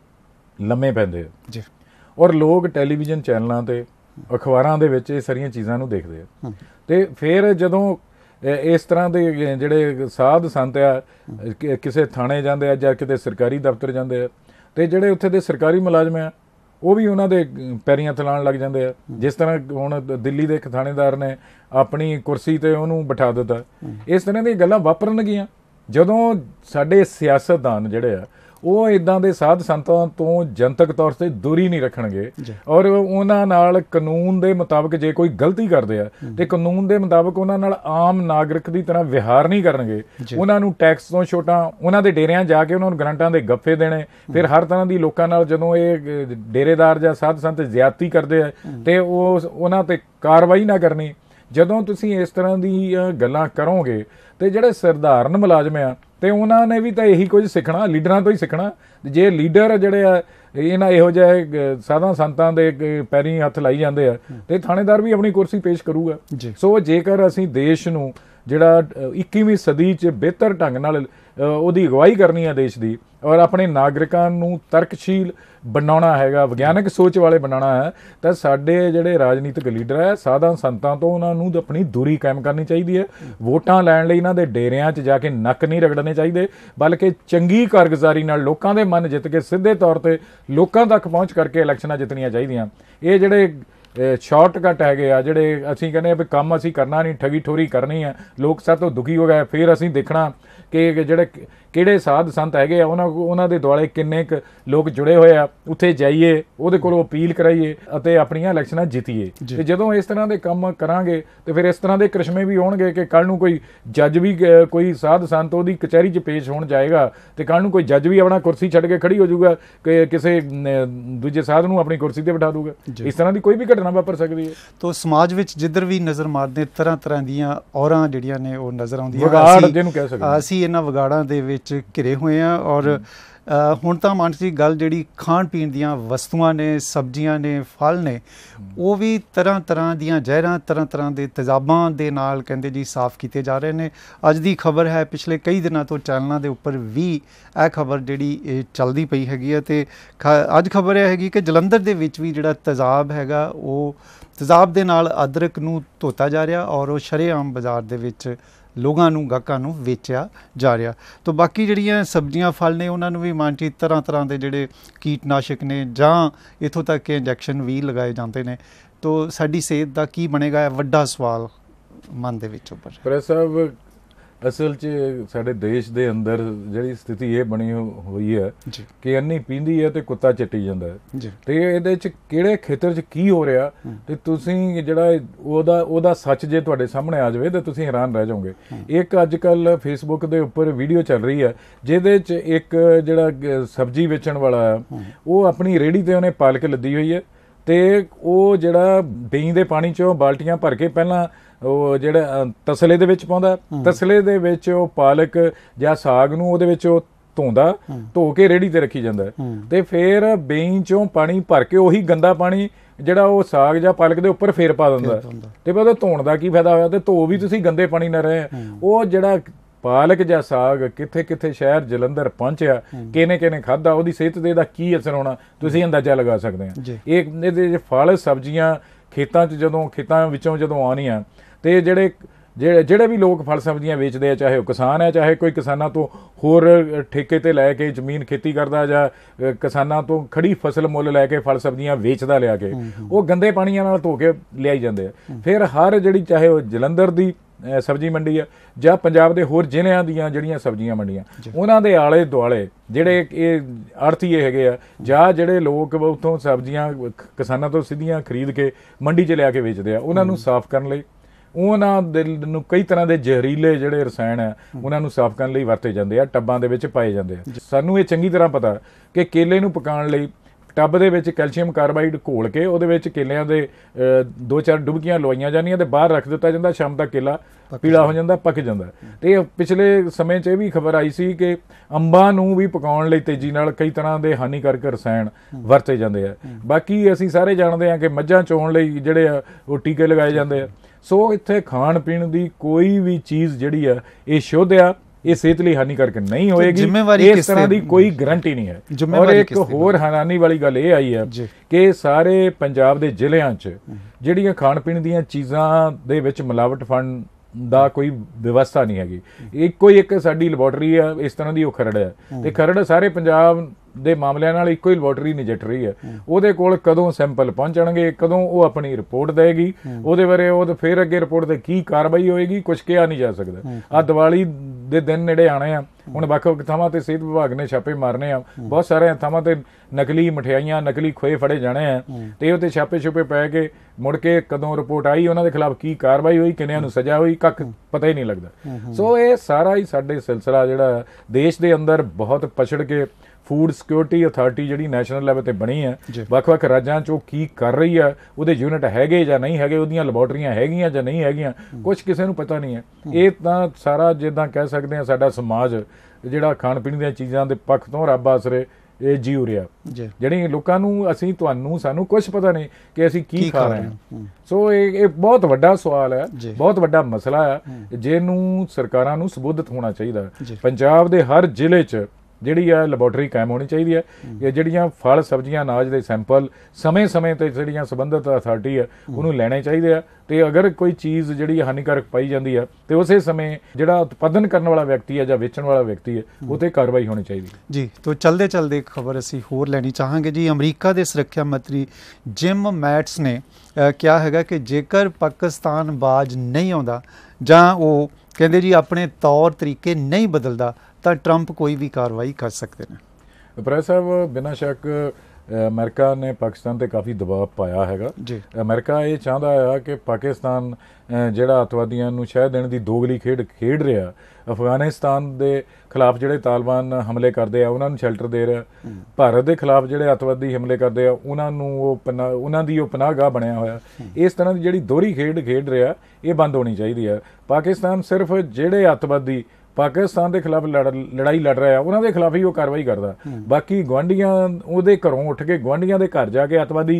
ਲੰਮੇ ਪੈਂਦੇ ਆ, ਔਰ ਲੋਕ ਟੈਲੀਵਿਜ਼ਨ ਚੈਨਲਾਂ ਤੇ, ਅਖਬਾਰਾਂ ਦੇ ਵਿੱਚ ਇਹ ਸਾਰੀਆਂ ਚੀਜ਼ਾਂ ਨੂੰ ਦੇਖਦੇ ਆ। ਤੇ ਫਿਰ ਜਦੋਂ ਇਸ ਤਰ੍ਹਾਂ ਦੇ ਜਿਹੜੇ ਸਾਧ ਸੰਤ ਆ ਕਿਸੇ ਥਾਣੇ ਜਾਂਦੇ ਆ ਜਾਂ ਕਿਤੇ ਸਰਕਾਰੀ ਦਫ਼ਤਰ ਜਾਂਦੇ ਆ, ਤੇ ਜਿਹੜੇ ਉੱਥੇ ਦੇ ਸਰਕਾਰੀ ਮੁਲਾਜ਼ਮ ਆ ਉਹ ਵੀ ਉਹਨਾਂ ਦੇ ਪੈਰੀਆਂ ਥਲਾਣ ਲੱਗ ਜਾਂਦੇ ਆ। ਜਿਸ ਤਰ੍ਹਾਂ ਹੁਣ ਦਿੱਲੀ ਦੇ ਇੱਕ ਥਾਣੇਦਾਰ ਨੇ ਆਪਣੀ ਕੁਰਸੀ ਤੇ ਉਹਨੂੰ ਬਿਠਾ ਦਿੱਤਾ। ਇਸ ਤਰ੍ਹਾਂ ਦੀਆਂ ਗੱਲਾਂ ਵਾਪਰਨਗੀਆਂ ਜਦੋਂ ਸਾਡੇ ਸਿਆਸਤਦਾਨ ਜਿਹੜੇ ਆ ਉਹ ਇਦਾਂ ਦੇ ਸਾਧ ਸੰਤਾਂ ਤੋਂ ਜਨਤਕ ਤੌਰ ਤੇ ਦੂਰੀ ਨਹੀਂ ਰੱਖਣਗੇ, ਔਰ ਉਹਨਾਂ ਨਾਲ ਕਾਨੂੰਨ ਦੇ ਮੁਤਾਬਕ ਜੇ ਕੋਈ ਗਲਤੀ ਕਰਦੇ ਆ ਤੇ ਕਾਨੂੰਨ ਦੇ ਮੁਤਾਬਕ ਉਹਨਾਂ ਨਾਲ ਆਮ ਨਾਗਰਿਕ ਦੀ ਤਰ੍ਹਾਂ ਵਿਹਾਰ ਨਹੀਂ ਕਰਨਗੇ, ਉਹਨਾਂ ਨੂੰ ਟੈਕਸ ਤੋਂ ਛੋਟਾਂ, ਉਹਨਾਂ ਦੇ ਡੇਰਿਆਂ ਜਾ ਕੇ ਉਹਨਾਂ ਨੂੰ ਗਰੰਟਾਂ ਦੇ ਗੱਫੇ ਦੇਣੇ, ਫਿਰ ਹਰ ਤਰ੍ਹਾਂ ਦੀ ਲੋਕਾਂ ਨਾਲ ਜਦੋਂ ਇਹ ਡੇਰੇਦਾਰ ਜਾਂ ਸਾਧ ਸੰਤ ਜ਼ਿਆਦਤੀ ਕਰਦੇ ਆ ਤੇ ਉਹਨਾਂ ਤੇ ਕਾਰਵਾਈ ਨਾ ਕਰਨੀ। ਜਦੋਂ ਤੁਸੀਂ ਇਸ ਤਰ੍ਹਾਂ ਦੀਆਂ ਗੱਲਾਂ ਕਰੋਗੇ ਤੇ ਜਿਹੜੇ ਸਧਾਰਨ ਮੁਲਾਜ਼ਮ ਆ ਤੇ ਉਹਨਾਂ ਨੇ ਵੀ ਤਾਂ ਇਹੀ ਕੁਝ ਸਿੱਖਣਾ, ਲੀਡਰਾਂ ਤੋਂ ਹੀ ਸਿੱਖਣਾ। ਜੇ ਲੀਡਰ ਜਿਹੜੇ ਆ ਇਹਨਾਂ ਇਹੋ ਜਿਹੇ ਸਾਧਾਂ ਸੰਤਾਂ ਦੇ ਪੈਰੀਂ ਹੱਥ ਲਾਈ ਜਾਂਦੇ ਆ ਤੇ ਥਾਣੇਦਾਰ ਵੀ ਆਪਣੀ ਕੁਰਸੀ ਪੇਸ਼ ਕਰੂਗਾ। ਸੋ ਜੇਕਰ ਅਸੀਂ ਦੇਸ਼ ਨੂੰ ਜਿਹੜਾ 21ਵੀਂ ਸਦੀ 'ਚ ਬਿਹਤਰ ਢੰਗ ਨਾਲ ਉਹਦੀ ਅਗਵਾਈ ਕਰਨੀ ਹੈ ਦੇਸ਼ ਦੀ, ਔਰ ਆਪਣੇ ਨਾਗਰਿਕਾਂ ਨੂੰ ਤਰਕਸ਼ੀਲ ਬਣਾਉਣਾ ਹੈਗਾ, ਵਿਗਿਆਨਕ ਸੋਚ ਵਾਲੇ ਬਣਾਉਣਾ ਹੈ, ਤਾਂ ਸਾਡੇ ਜਿਹੜੇ ਰਾਜਨੀਤਿਕ ਲੀਡਰ ਹੈ ਸਾਧਾਂ ਸੰਤਾਂ ਤੋਂ ਉਹਨਾਂ ਨੂੰ ਆਪਣੀ ਦੂਰੀ ਕਾਇਮ ਕਰਨੀ ਚਾਹੀਦੀ ਹੈ। ਵੋਟਾਂ ਲੈਣ ਲਈ ਇਹਨਾਂ ਦੇ ਡੇਰਿਆਂ 'ਚ ਜਾ ਕੇ ਨੱਕ ਨਹੀਂ ਰਗੜਨੇ ਚਾਹੀਦੇ, ਬਲਕਿ ਚੰਗੀ ਕਾਰਗੁਜ਼ਾਰੀ ਨਾਲ ਲੋਕਾਂ ਦੇ ਮਨ ਜਿੱਤ ਕੇ ਸਿੱਧੇ ਤੌਰ ਤੇ ਲੋਕਾਂ ਤੱਕ ਪਹੁੰਚ ਕਰਕੇ ਇਲੈਕਸ਼ਨਾਂ ਜਿੱਤਣੀਆਂ ਚਾਹੀਦੀਆਂ। ਇਹ ਜਿਹੜੇ ਸ਼ਾਰਟਕਟ ਹੈਗੇ ਆ, ਜਿਹੜੇ ਅਸੀਂ ਕਹਿੰਦੇ ਆ ਵੀ ਕੰਮ ਅਸੀਂ ਕਰਨਾ ਨਹੀਂ, ਠਗੀ ਠੋਰੀ ਕਰਨੀ ਆ, ਲੋਕ ਸਾਡੇ ਤੋਂ ਦੁਖੀ ਹੋ ਗਏ, ਫਿਰ ਅਸੀਂ ਦੇਖਣਾ ਕਿ ਜਿਹੜੇ ਕਿਹੜੇ ਸਾਧ ਸੰਤ ਹੈਗੇ ਆ ਉਹਨਾਂ ਦੇ ਦੁਆਲੇ ਕਿੰਨੇ ਕੁ ਲੋਕ ਜੁੜੇ ਹੋਏ ਆ, ਉੱਥੇ ਜਾਈਏ, ਉਹਦੇ ਕੋਲੋਂ ਅਪੀਲ ਕਰਾਈਏ ਅਤੇ ਆਪਣੀਆਂ ਇਲੈਕਸ਼ਨਾਂ ਜਿੱਤੀਏ। ਤੇ ਜਦੋਂ ਇਸ ਤਰ੍ਹਾਂ ਦੇ ਕੰਮ ਕਰਾਂਗੇ ਤੇ ਫਿਰ ਇਸ ਤਰ੍ਹਾਂ ਦੇ ਕ੍ਰਿਸ਼ਮੇ ਵੀ ਹੋਣਗੇ ਕਿ ਕੱਲ ਨੂੰ ਕੋਈ ਜੱਜ ਵੀ, ਕੋਈ ਸਾਧ ਸੰਤ ਉਹਦੀ ਕਚਹਿਰੀ 'ਚ ਪੇਸ਼ ਹੋਣ ਜਾਏਗਾ ਤੇ ਕੱਲ ਨੂੰ ਕੋਈ ਜੱਜ ਵੀ ਆਪਣਾ ਕੁਰਸੀ ਛੱਡ ਕੇ ਖੜੀ ਹੋ ਜਾਊਗਾ ਕਿ ਕਿਸੇ ਦੂਜੇ ਸਾਧ ਨੂੰ ਆਪਣੀ ਕੁਰਸੀ ਤੇ ਬਿਠਾ ਦੂਗਾ। ਇਸ ਤਰ੍ਹਾਂ ਦੀ ਕੋਈ ਵੀ ਘਟਨਾ ਵਾਪਰ ਸਕਦੀ ਹੈ। ਤੋ ਸਮਾਜ ਵਿੱਚ ਜਿੱਧਰ ਵੀ ਨਜ਼ਰ ਮਾਰਦੇ ਤਰ੍ਹਾਂ ਦੀਆਂ ਔਰਾਂ ਜਿਹੜੀਆਂ ਨੇ ਉਹ ਨਜ਼ਰ ਆਉਂਦੀਆਂ। ਵਿਗਾੜ ਜਿਹਨੂੰ ਕਹਿ ਸਕਦੇ, ਅਸੀਂ ਇਹਨਾਂ ਵਿਗਾੜਾਂ ਦੇ ਵਿੱਚ ਘਿਰੇ ਹੋਏ ਆ। ਔਰ ਹੁਣ ਤਾਂ ਮਾਨਕ ਜੀ ਗੱਲ ਜਿਹੜੀ ਖਾਣ ਪੀਣ ਦੀਆਂ ਵਸਤੂਆਂ ਨੇ, ਸਬਜ਼ੀਆਂ ਨੇ, ਫਲ ਨੇ, ਉਹ ਵੀ ਤਰ੍ਹਾਂ ਦੀਆਂ ਜ਼ਹਿਰਾਂ, ਤਰ੍ਹਾਂ ਦੇ ਤੇਜ਼ਾਬਾਂ ਦੇ ਨਾਲ ਕਹਿੰਦੇ ਜੀ ਸਾਫ਼ ਕੀਤੇ ਜਾ ਰਹੇ ਨੇ। ਅੱਜ ਦੀ ਖਬਰ ਹੈ, ਪਿਛਲੇ ਕਈ ਦਿਨਾਂ ਤੋਂ ਚੈਨਲਾਂ ਦੇ ਉੱਪਰ ਵੀ ਇਹ ਖਬਰ ਜਿਹੜੀ ਇਹ ਚੱਲਦੀ ਪਈ ਹੈਗੀ ਹੈ। ਅਤੇ ਅੱਜ ਖਬਰ ਇਹ ਹੈਗੀ ਕਿ ਜਲੰਧਰ ਦੇ ਵਿੱਚ ਵੀ ਜਿਹੜਾ ਤੇਜ਼ਾਬ ਹੈਗਾ ਉਹ ਤੇਜ਼ਾਬ ਦੇ ਨਾਲ ਅਦਰਕ ਨੂੰ ਧੋਤਾ ਜਾ ਰਿਹਾ ਔਰ ਉਹ ਸ਼ਰੇਆਮ ਬਾਜ਼ਾਰ ਦੇ ਵਿੱਚ ਲੋਕਾਂ ਨੂੰ, ਗਾਹਕਾਂ ਨੂੰ ਵੇਚਿਆ ਜਾ ਰਿਹਾ। ਤਾਂ ਬਾਕੀ ਜਿਹੜੀਆਂ ਸਬਜ਼ੀਆਂ ਫਲ ਨੇ ਉਹਨਾਂ ਨੂੰ ਵੀ ਮਾਨਚੀ ਤਰ੍ਹਾਂ ਦੇ ਜਿਹੜੇ ਕੀਟਨਾਸ਼ਕ ਨੇ ਜਾਂ ਇੱਥੋਂ ਤੱਕ ਕਿ ਇੰਜੈਕਸ਼ਨ ਵੀ ਲਗਾਏ ਜਾਂਦੇ ਨੇ। ਤਾਂ ਸਾਡੀ ਸਿਹਤ ਦਾ ਕੀ ਬਣੇਗਾ, ਇਹ ਵੱਡਾ ਸਵਾਲ ਮਨ ਦੇ ਵਿੱਚ ਉੱਪਰ। ਪ੍ਰੈਸ ਸਾਹਿਬ, ਅਸਲ 'ਚ ਸਾਡੇ ਦੇਸ਼ ਦੇ ਅੰਦਰ ਜਿਹੜੀ ਸਥਿਤੀ ਇਹ ਬਣੀ ਹੋਈ ਹੈ ਕਿ ਅੰਨੀ ਪੀਂਦੀ ਹੈ ਤੇ ਕੁੱਤਾ ਚੱਟੀ ਜਾਂਦਾ ਹੈ, ਤੇ ਇਹਦੇ 'ਚ ਕਿਹੜੇ ਖੇਤਰ 'ਚ ਕੀ ਹੋ ਰਿਹਾ ਤੇ ਤੁਸੀਂ ਜਿਹੜਾ ਉਹਦਾ ਸੱਚ ਜੇ ਤੁਹਾਡੇ ਸਾਹਮਣੇ ਆ ਜਾਵੇ ਤੇ ਤੁਸੀਂ ਹੈਰਾਨ ਰਹਿ ਜਾਓਗੇ। ਇੱਕ ਅੱਜ ਕੱਲ ਫੇਸਬੁੱਕ ਦੇ ਉੱਪਰ ਵੀਡੀਓ ਚੱਲ ਰਹੀ ਹੈ ਜਿਹਦੇ 'ਚ ਇੱਕ ਜਿਹੜਾ ਸਬਜ਼ੀ ਵੇਚਣ ਵਾਲਾ ਹੈ ਉਹ ਆਪਣੀ ਰੇਹੜੀ ਤੇ ਉਹਨੇ ਪਾਲਕ ਲੱਦੀ ਹੋਈ ਹੈ, ਤੇ ਉਹ ਜਿਹੜਾ ਬੇਈ ਦੇ ਪਾਣੀ 'ਚੋਂ ਬਾਲਟੀਆਂ ਭਰ ਕੇ ਪਹਿਲਾਂ ਉਹ ਜਿਹੜਾ ਤਸਲੇ ਦੇ ਵਿੱਚ ਪਾਉਂਦਾ, ਤਸਲੇ ਦੇ ਵਿੱਚ ਉਹ ਪਾਲਕ ਜਾਂ ਸਾਗ ਨੂੰ ਉਹਦੇ ਵਿੱਚ ਉਹ ਧੋ ਕੇ ਰੇਹੜੀ ਤੇ ਰੱਖੀ ਜਾਂਦਾ, ਤੇ ਫਿਰ ਬੇਈ 'ਚੋਂ ਪਾਣੀ ਭਰ ਕੇ ਉਹੀ ਗੰਦਾ ਪਾਣੀ ਜਿਹੜਾ ਉਹ ਸਾਗ ਜਾਂ ਪਾਲਕ ਦੇ ਉੱਪਰ ਫੇਰ ਪਾ ਦਿੰਦਾ, ਤੇ ਉਹਦਾ ਧੋਣ ਦਾ ਕੀ ਫਾਇਦਾ ਹੋਇਆ, ਤੇ ਧੋ ਵੀ ਤੁਸੀਂ ਗੰਦੇ ਪਾਣੀ ਨਾਲ ਰਹੇ। ਉਹ ਜਿਹੜਾ ਪਾਲਕ ਜਾਂ ਸਾਗ ਕਿੱਥੇ ਕਿੱਥੇ ਸ਼ਹਿਰ ਜਲੰਧਰ ਪਹੁੰਚਿਆ, ਕਿਹਨੇ ਖਾਧਾ, ਉਹਦੀ ਸਿਹਤ ਤੇ ਇਹਦਾ ਕੀ ਅਸਰ ਹੋਣਾ ਤੁਸੀਂ ਅੰਦਾਜ਼ਾ ਲਗਾ ਸਕਦੇ ਆ। ਇਹਦੇ ਫਲ ਸਬਜ਼ੀਆਂ ਖੇਤਾਂ ਵਿੱਚੋਂ ਜਦੋਂ ਆਉਣੀਆਂ, ਤੇ ਜਿਹੜੇ ਵੀ ਲੋਕ ਫਲ ਸਬਜ਼ੀਆਂ ਵੇਚਦੇ ਆ, ਚਾਹੇ ਉਹ ਕਿਸਾਨ ਹੈ, ਚਾਹੇ ਕੋਈ ਕਿਸਾਨਾਂ ਤੋਂ ਹੋਰ ਠੇਕੇ ਤੇ ਲੈ ਕੇ ਜ਼ਮੀਨ ਖੇਤੀ ਕਰਦਾ, ਜਾਂ ਕਿਸਾਨਾਂ ਤੋਂ ਖੜੀ ਫਸਲ ਮੁੱਲ ਲੈ ਕੇ ਫਲ ਸਬਜ਼ੀਆਂ ਵੇਚਦਾ ਲਿਆ ਕੇ, ਉਹ ਗੰਦੇ ਪਾਣੀਆਂ ਨਾਲ ਧੋ ਕੇ ਲਿਆਈ ਜਾਂਦੇ ਆ। ਫਿਰ ਹਰ ਜਿਹੜੀ ਚਾਹੇ ਉਹ ਜਲੰਧਰ ਦੀ ਸਬਜ਼ੀ ਮੰਡੀ ਆ ਜਾਂ ਪੰਜਾਬ ਦੇ ਹੋਰ ਜ਼ਿਲ੍ਹਿਆਂ ਦੀਆਂ ਜਿਹੜੀਆਂ ਸਬਜ਼ੀਆਂ ਮੰਡੀਆਂ, ਉਹਨਾਂ ਦੇ ਆਲੇ ਦੁਆਲੇ ਜਿਹੜੇ ਇਹ ਆੜ੍ਹਤੀਏ ਹੈਗੇ ਆ ਜਾਂ ਜਿਹੜੇ ਲੋਕ ਉੱਥੋਂ ਸਬਜ਼ੀਆਂ ਕਿਸਾਨਾਂ ਤੋਂ ਸਿੱਧੀਆਂ ਖਰੀਦ ਕੇ ਮੰਡੀ 'ਚ ਲਿਆ ਕੇ ਵੇਚਦੇ ਆ, ਉਹਨਾਂ ਨੂੰ ਸਾਫ਼ ਕਰਨ ਲਈ ਉਹਨਾਂ ਦੇ ਨੂੰ ਕਈ ਤਰ੍ਹਾਂ ਦੇ ਜ਼ਹਿਰੀਲੇ ਜਿਹੜੇ ਰਸਾਇਣ ਆ ਉਹਨਾਂ ਨੂੰ ਸਾਫ਼ ਕਰਨ ਲਈ ਵਰਤੇ ਜਾਂਦੇ ਆ, ਟੱਬਾਂ ਦੇ ਵਿੱਚ ਪਾਏ ਜਾਂਦੇ ਆ। ਸਾਨੂੰ ਇਹ ਚੰਗੀ ਤਰ੍ਹਾਂ ਪਤਾ ਕਿ ਕੇਲੇ ਨੂੰ ਪਕਾਉਣ ਲਈ ਟੱਬ ਦੇ ਵਿੱਚ ਕੈਲਸ਼ੀਅਮ ਕਾਰਬਾਈਡ ਘੋਲ ਕੇ ਉਹਦੇ ਵਿੱਚ ਕੇਲਿਆਂ ਦੇ 2-4 ਡੁਬਕੀਆਂ ਲਵਾਈਆਂ ਜਾਂਦੀਆਂ ਤੇ ਬਾਹਰ ਰੱਖ ਦਿੱਤਾ ਜਾਂਦਾ, ਸ਼ਾਮ ਤੱਕ ਕੇਲਾ ਪੀਲਾ ਹੋ ਜਾਂਦਾ, ਪੱਕ ਜਾਂਦਾ। ਤੇ ਪਿਛਲੇ ਸਮੇਂ 'ਚ ਇਹ ਵੀ ਖਬਰ ਆਈ ਸੀ ਕਿ ਅੰਬਾਂ ਨੂੰ ਵੀ ਪਕਾਉਣ ਲਈ ਤੇਜ਼ੀ ਨਾਲ ਕਈ ਤਰ੍ਹਾਂ ਦੇ ਹਾਨੀਕਾਰਕ ਰਸਾਇਣ ਵਰਤੇ ਜਾਂਦੇ ਆ। ਬਾਕੀ ਅਸੀਂ ਸਾਰੇ ਜਾਣਦੇ ਹਾਂ ਕਿ ਮੱਝਾਂ ਚੋਣ ਲਈ ਜਿਹੜੇ ਆ ਉਹ ਟੀਕੇ ਲਗਾਏ ਜਾਂਦੇ ਆ। ਸੋ ਇੱਥੇ ਖਾਣ ਪੀਣ ਦੀ ਕੋਈ ਵੀ ਚੀਜ਼ ਜਿਹੜੀ ਆ ਇਹ ਸ਼ੁੱਧ ਆ, ਇਹ ਸਿਹਤ ਲਈ ਹਾਨੀਕਾਰਕ ਨਹੀਂ ਹੋਏਗੀ, ਇਸ ਤਰ੍ਹਾਂ ਦੀ ਕੋਈ ਗਰੰਟੀ ਨਹੀਂ ਹੈ। ਔਰ ਇੱਕ ਹੋਰ ਹੈਰਾਨੀ ਵਾਲੀ ਗੱਲ ਇਹ ਆਈ ਹੈ ਕਿ ਸਾਰੇ ਪੰਜਾਬ ਦੇ ਜ਼ਿਲ੍ਹਿਆਂ 'ਚ ਜਿਹੜੀਆਂ ਖਾਣ ਪੀਣ ਦੀਆਂ ਚੀਜ਼ਾਂ ਦੇ ਵਿੱਚ ਮਿਲਾਵਟ ਫੰਡ ਦਾ ਕੋਈ ਵਿਵਸਥਾ ਨਹੀਂ ਹੈਗੀ। ਇੱਕੋ ਹੀ ਇੱਕ ਸਾਡੀ ਲੈਬੋਰਟਰੀ ਆ ਇਸ ਤਰ੍ਹਾਂ ਦੀ, ਉਹ ਖਰੜ ਹੈ, ਤੇ ਖਰੜ ਸਾਰੇ ਪੰਜਾਬ ਦੇ ਮਾਮਲਿਆਂ ਨਾਲ ਇੱਕੋ ਹੀ ਲੈਬੋਰਟਰੀ ਨਜਿੱਠ ਰਹੀ ਹੈ। ਉਹਦੇ ਕੋਲ ਕਦੋਂ ਸੈਂਪਲ ਪਹੁੰਚਣਗੇ, ਕਦੋਂ ਉਹ ਆਪਣੀ ਰਿਪੋਰਟ ਦੇਗੀ, ਉਹਦੇ ਬਾਰੇ ਉਹ ਫਿਰ ਅੱਗੇ ਰਿਪੋਰਟ ਤੇ ਕੀ ਕਾਰਵਾਈ ਹੋਏਗੀ, ਕੁਝ ਕਿਹਾ ਨਹੀਂ ਜਾ ਸਕਦਾ। ਆਹ ਦੀਵਾਲੀ ਦੇ ਦਿਨ ਨੇੜੇ ਆਣੇ ਆ, ਹੁਣ ਵੱਖ-ਵੱਖ ਥਾਵਾਂ ਤੇ ਸਿਹਤ ਵਿਭਾਗ ਨੇ ਛਾਪੇ ਮਾਰਨੇ ਆ, ਬਹੁਤ ਸਾਰੇ ਥਾਵਾਂ ਤੇ ਨਕਲੀ ਮਠਿਆਈਆਂ, ਨਕਲੀ ਖੋਏ ਫੜੇ ਜਾਣੇ ਆ, ਤੇ ਉਹ ਤੇ ਛਾਪੇ ਪੈ ਕੇ ਮੁੜ ਕੇ ਕਦੋਂ ਰਿਪੋਰਟ ਆਈ, ਉਹਨਾਂ ਦੇ ਖਿਲਾਫ ਕੀ ਕਾਰਵਾਈ ਹੋਈ, ਕਿੰਨਿਆਂ ਨੂੰ ਸਜ਼ਾ ਹੋਈ, ਕੱਖ ਪਤਾ ਹੀ ਨਹੀਂ ਲੱਗਦਾ। ਸੋ ਇਹ ਸਾਰਾ ਹੀ ਸਾਡੇ ਸਿਲਸਿਲਾ ਜਿਹੜਾ ਦੇਸ਼ ਦੇ ਅੰਦਰ ਬਹੁਤ ਪਛੜ ਕੇ ਫੂਡ ਸਿਕਿਉਰਿਟੀ ਅਥਾਰਟੀ ਜਿਹੜੀ ਨੈਸ਼ਨਲ ਲੈਵਲ ਤੇ ਬਣੀ ਹੈ, ਵੱਖ-ਵੱਖ ਰਾਜਾਂ 'ਚੋਂ ਕੀ ਕਰ ਰਹੀ ਹੈ, ਉਹਦੇ ਯੂਨਿਟ ਹੈਗੇ ਜਾਂ ਨਹੀਂ ਹੈਗੇ, ਉਹਦੀਆਂ ਲੈਬੋਰਟਰੀਆਂ ਹੈਗੀਆਂ ਜਾਂ ਨਹੀਂ ਹੈਗੀਆਂ, ਕੁਝ ਕਿਸੇ ਨੂੰ ਪਤਾ ਨਹੀਂ ਹੈ। ਇਹ ਤਾਂ ਸਾਰਾ ਜਿੱਦਾਂ ਕਹਿ ਸਕਦੇ ਹਾਂ ਸਾਡਾ ਸਮਾਜ ਜਿਹੜਾ ਖਾਣ ਪੀਣ ਦੀਆਂ ਚੀਜ਼ਾਂ ਦੇ ਪੱਖ ਤੋਂ ਰੱਬ ਆਸਰੇ ਇਹ ਜੀਉ ਰਿਹਾ, ਜਿਹੜੀ ਲੋਕਾਂ ਨੂੰ ਸਾਨੂੰ ਕੁਝ ਪਤਾ ਨਹੀਂ ਕਿ ਅਸੀਂ ਕੀ ਖਾ ਰਹੇ ਹਾਂ। ਸੋ ਇਹ ਬਹੁਤ ਵੱਡਾ ਸਵਾਲ ਹੈ, ਬਹੁਤ ਵੱਡਾ ਮਸਲਾ ਹੈ, ਜਿਹਨੂੰ ਸਰਕਾਰਾਂ ਨੂੰ ਸਬੁੱਧਤ ਹੋਣਾ ਚਾਹੀਦਾ। ਪੰਜਾਬ ਦੇ ਹਰ ਜ਼ਿਲ੍ਹੇ 'ਚ ਜਿਹੜੀ ਆ ਲੈਬੋਰਟਰੀ ਕਾਇਮ ਹੋਣੀ ਚਾਹੀਦੀ ਹੈ, ਕਿ ਜਿਹੜੀਆਂ ਫਲ ਸਬਜ਼ੀਆਂ ਅਨਾਜ ਦੇ ਸੈਂਪਲ ਸਮੇਂ-ਸਮੇਂ ਤੇ ਜਿਹੜੀਆਂ ਸੰਬੰਧਿਤ ਅਥਾਰਟੀ ਹੈ ਉਹਨੂੰ ਲੈਣੇ ਚਾਹੀਦੇ ਆ, ਤੇ ਅਗਰ ਕੋਈ ਚੀਜ਼ ਜਿਹੜੀ ਹਾਨੀਕਾਰਕ ਪਾਈ ਜਾਂਦੀ ਆ ਤੇ ਉਸੇ ਸਮੇਂ ਜਿਹੜਾ ਉਤਪਾਦਨ ਕਰਨ ਵਾਲਾ ਵਿਅਕਤੀ ਹੈ ਜਾਂ ਵੇਚਣ ਵਾਲਾ ਵਿਅਕਤੀ ਹੈ ਉਹ ਤੇ ਕਾਰਵਾਈ ਹੋਣੀ ਚਾਹੀਦੀ ਹੈ। ਜੀ, ਤਾਂ ਚਲਦੇ ਖਬਰ ਅਸੀਂ ਹੋਰ ਲੈਣੀ ਚਾਹਾਂਗੇ ਜੀ। ਅਮਰੀਕਾ ਦੇ ਸੁਰੱਖਿਆ ਮੰਤਰੀ ਜਿਮ ਮੈਟਸ ਨੇ ਕਿਹਾ ਹੈਗਾ ਕਿ ਜੇਕਰ ਪਾਕਿਸਤਾਨ ਬਾਜ ਨਹੀਂ ਆਉਂਦਾ ਜਾਂ ਉਹ ਕਹਿੰਦੇ ਜੀ ਆਪਣੇ ਤੌਰ ਤਰੀਕੇ ਨਹੀਂ ਬਦਲਦਾ ਤਾਂ ਟਰੰਪ ਕੋਈ ਵੀ ਕਾਰਵਾਈ ਕਰ ਸਕਦੇ ਨੇ। ਪ੍ਰੈਸ ਸਾਹਿਬ, ਬਿਨਾਂ ਸ਼ੱਕ ਅਮਰੀਕਾ ਨੇ ਪਾਕਿਸਤਾਨ ਤੇ ਕਾਫੀ ਦਬਾਅ ਪਾਇਆ ਹੈਗਾ। ਅਮਰੀਕਾ ਇਹ ਚਾਹੁੰਦਾ ਆ ਕਿ ਪਾਕਿਸਤਾਨ ਜਿਹੜਾ ਅੱਤਵਾਦੀਆਂ ਨੂੰ ਸ਼ਹਿ ਦੇਣ ਦੀ ਦੋਗਲੀ ਖੇਡ ਰਿਹਾ, ਅਫਗਾਨਿਸਤਾਨ ਦੇ ਖਿਲਾਫ ਜਿਹੜੇ ਤਾਲਿਬਾਨ ਹਮਲੇ ਕਰਦੇ ਆ ਉਹਨਾਂ ਨੂੰ ਸ਼ੈਲਟਰ ਦੇ ਰਿਹਾ, ਭਾਰਤ ਦੇ ਖਿਲਾਫ ਜਿਹੜੇ ਅੱਤਵਾਦੀ ਹਮਲੇ ਕਰਦੇ ਆ ਉਹਨਾਂ ਦੀ ਉਹ ਪਨਾਹਗਾਹ ਬਣਿਆ ਹੋਇਆ। ਇਸ ਤਰ੍ਹਾਂ ਦੀ ਜਿਹੜੀ ਦੋਹਰੀ ਖੇਡ ਰਿਹਾ ਇਹ ਬੰਦ ਹੋਣੀ ਚਾਹੀਦੀ ਹੈ। ਪਾਕਿਸਤਾਨ ਸਿਰਫ ਜਿਹੜੇ ਅੱਤਵਾਦੀ ਪਾਕਿਸਤਾਨ ਦੇ ਖਿਲਾਫ ਲੜਾਈ ਲੜ ਰਿਹਾ ਉਹਨਾਂ ਦੇ ਖਿਲਾਫ ਹੀ ਉਹ ਕਾਰਵਾਈ ਕਰਦਾ, ਬਾਕੀ ਗੁਆਂਢੀਆਂ ਉਹਦੇ ਘਰੋਂ ਉੱਠ ਕੇ ਗੁਆਂਢੀਆਂ ਦੇ ਘਰ ਜਾ ਕੇ ਅੱਤਵਾਦੀ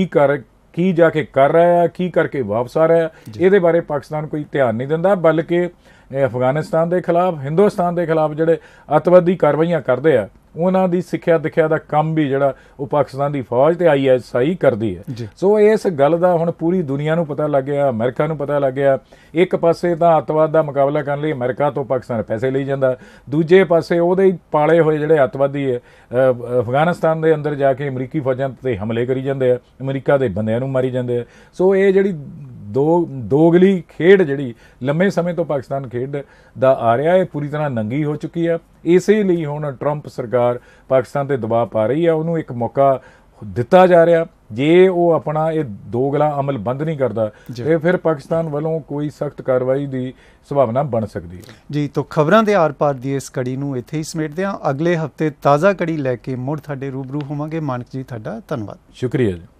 ਕੀ ਜਾ ਕੇ ਕਰ ਰਿਹਾ, ਕੀ ਕਰਕੇ ਵਾਪਸ ਆ ਰਿਹਾ, ਇਹਦੇ ਬਾਰੇ ਪਾਕਿਸਤਾਨ ਕੋਈ ਧਿਆਨ ਨਹੀਂ ਦਿੰਦਾ, ਬਲਕਿ ਅਫਗਾਨਿਸਤਾਨ ਦੇ ਖਿਲਾਫ, ਹਿੰਦੁਸਤਾਨ ਦੇ ਖਿਲਾਫ ਜਿਹੜੇ ਅੱਤਵਾਦੀ ਕਾਰਵਾਈਆਂ ਕਰਦੇ ਆ ਉਹਨਾਂ ਦੀ ਸਿੱਖਿਆ ਦਿਖਿਆ ਦਾ ਕੰਮ ਵੀ ਜਿਹੜਾ ਉਹ ਪਾਕਿਸਤਾਨ ਦੀ ਫੌਜ ਤੇ ISI ਕਰਦੀ ਹੈ। ਸੋ ਇਸ ਗੱਲ ਦਾ ਹੁਣ ਪੂਰੀ ਦੁਨੀਆ ਨੂੰ ਪਤਾ ਲੱਗ ਗਿਆ, ਅਮਰੀਕਾ ਨੂੰ ਪਤਾ ਲੱਗ ਗਿਆ। ਇੱਕ ਪਾਸੇ ਤਾਂ ਅੱਤਵਾਦ ਦਾ ਮੁਕਾਬਲਾ ਕਰਨ ਲਈ ਅਮਰੀਕਾ ਤੋਂ ਪਾਕਿਸਤਾਨ ਪੈਸੇ ਲਈ ਜਾਂਦਾ, ਦੂਜੇ ਪਾਸੇ ਉਹਦੇ ਹੀ ਪਾਲੇ ਹੋਏ ਜਿਹੜੇ ਅੱਤਵਾਦੀ ਹੈ ਅਫਗਾਨਿਸਤਾਨ ਦੇ ਅੰਦਰ ਜਾ ਕੇ ਅਮਰੀਕੀ ਫੌਜਾਂ ਤੇ ਹਮਲੇ ਕਰੀ ਜਾਂਦੇ ਆ, ਅਮਰੀਕਾ ਦੇ ਬੰਦਿਆਂ ਨੂੰ ਮਾਰੀ ਜਾਂਦੇ ਆ। ਸੋ ਇਹ ਜਿਹੜੀ ਦੋਗਲੀ ਖੇਡ ਜਿਹੜੀ ਲੰਮੇ ਸਮੇਂ ਤੋਂ ਪਾਕਿਸਤਾਨ ਖੇਡਦਾ ਆ ਰਿਹਾ ਹੈ ਪੂਰੀ ਤਰ੍ਹਾਂ ਨੰਗੀ ਹੋ ਚੁੱਕੀ ਆ। ਇਸੇ ਲਈ ਹੁਣ ਟਰੰਪ ਸਰਕਾਰ ਪਾਕਿਸਤਾਨ ਤੇ ਦਬਾਅ ਪਾ ਰਹੀ ਆ, ਉਹਨੂੰ ਇੱਕ ਮੌਕਾ ਦਿੱਤਾ ਜਾ ਰਿਹਾ। ਜੇ ਉਹ ਆਪਣਾ ਇਹ ਦੋਗਲਾ ਅਮਲ ਬੰਦ ਨਹੀਂ ਕਰਦਾ ਤੇ ਫਿਰ ਪਾਕਿਸਤਾਨ ਵੱਲੋਂ ਕੋਈ ਸਖਤ ਕਾਰਵਾਈ ਦੀ ਸੰਭਾਵਨਾ ਬਣ ਸਕਦੀ ਹੈ। ਜੀ, ਤਾਂ ਖਬਰਾਂ ਦੇ ਆਰ-ਪਾਰ ਦੀ ਇਸ ਕੜੀ ਨੂੰ ਇੱਥੇ ਹੀ ਸਮੇਟਦੇ ਹਾਂ। ਅਗਲੇ ਹਫਤੇ ਤਾਜ਼ਾ ਕੜੀ ਲੈ ਕੇ ਮੁੜ ਤੁਹਾਡੇ ਰੂਬਰੂ ਹੋਵਾਂਗੇ। ਮਾਨਕ ਜੀ, ਤੁਹਾਡਾ ਧੰਨਵਾਦ। ਸ਼ੁਕਰੀਆ ਜੀ।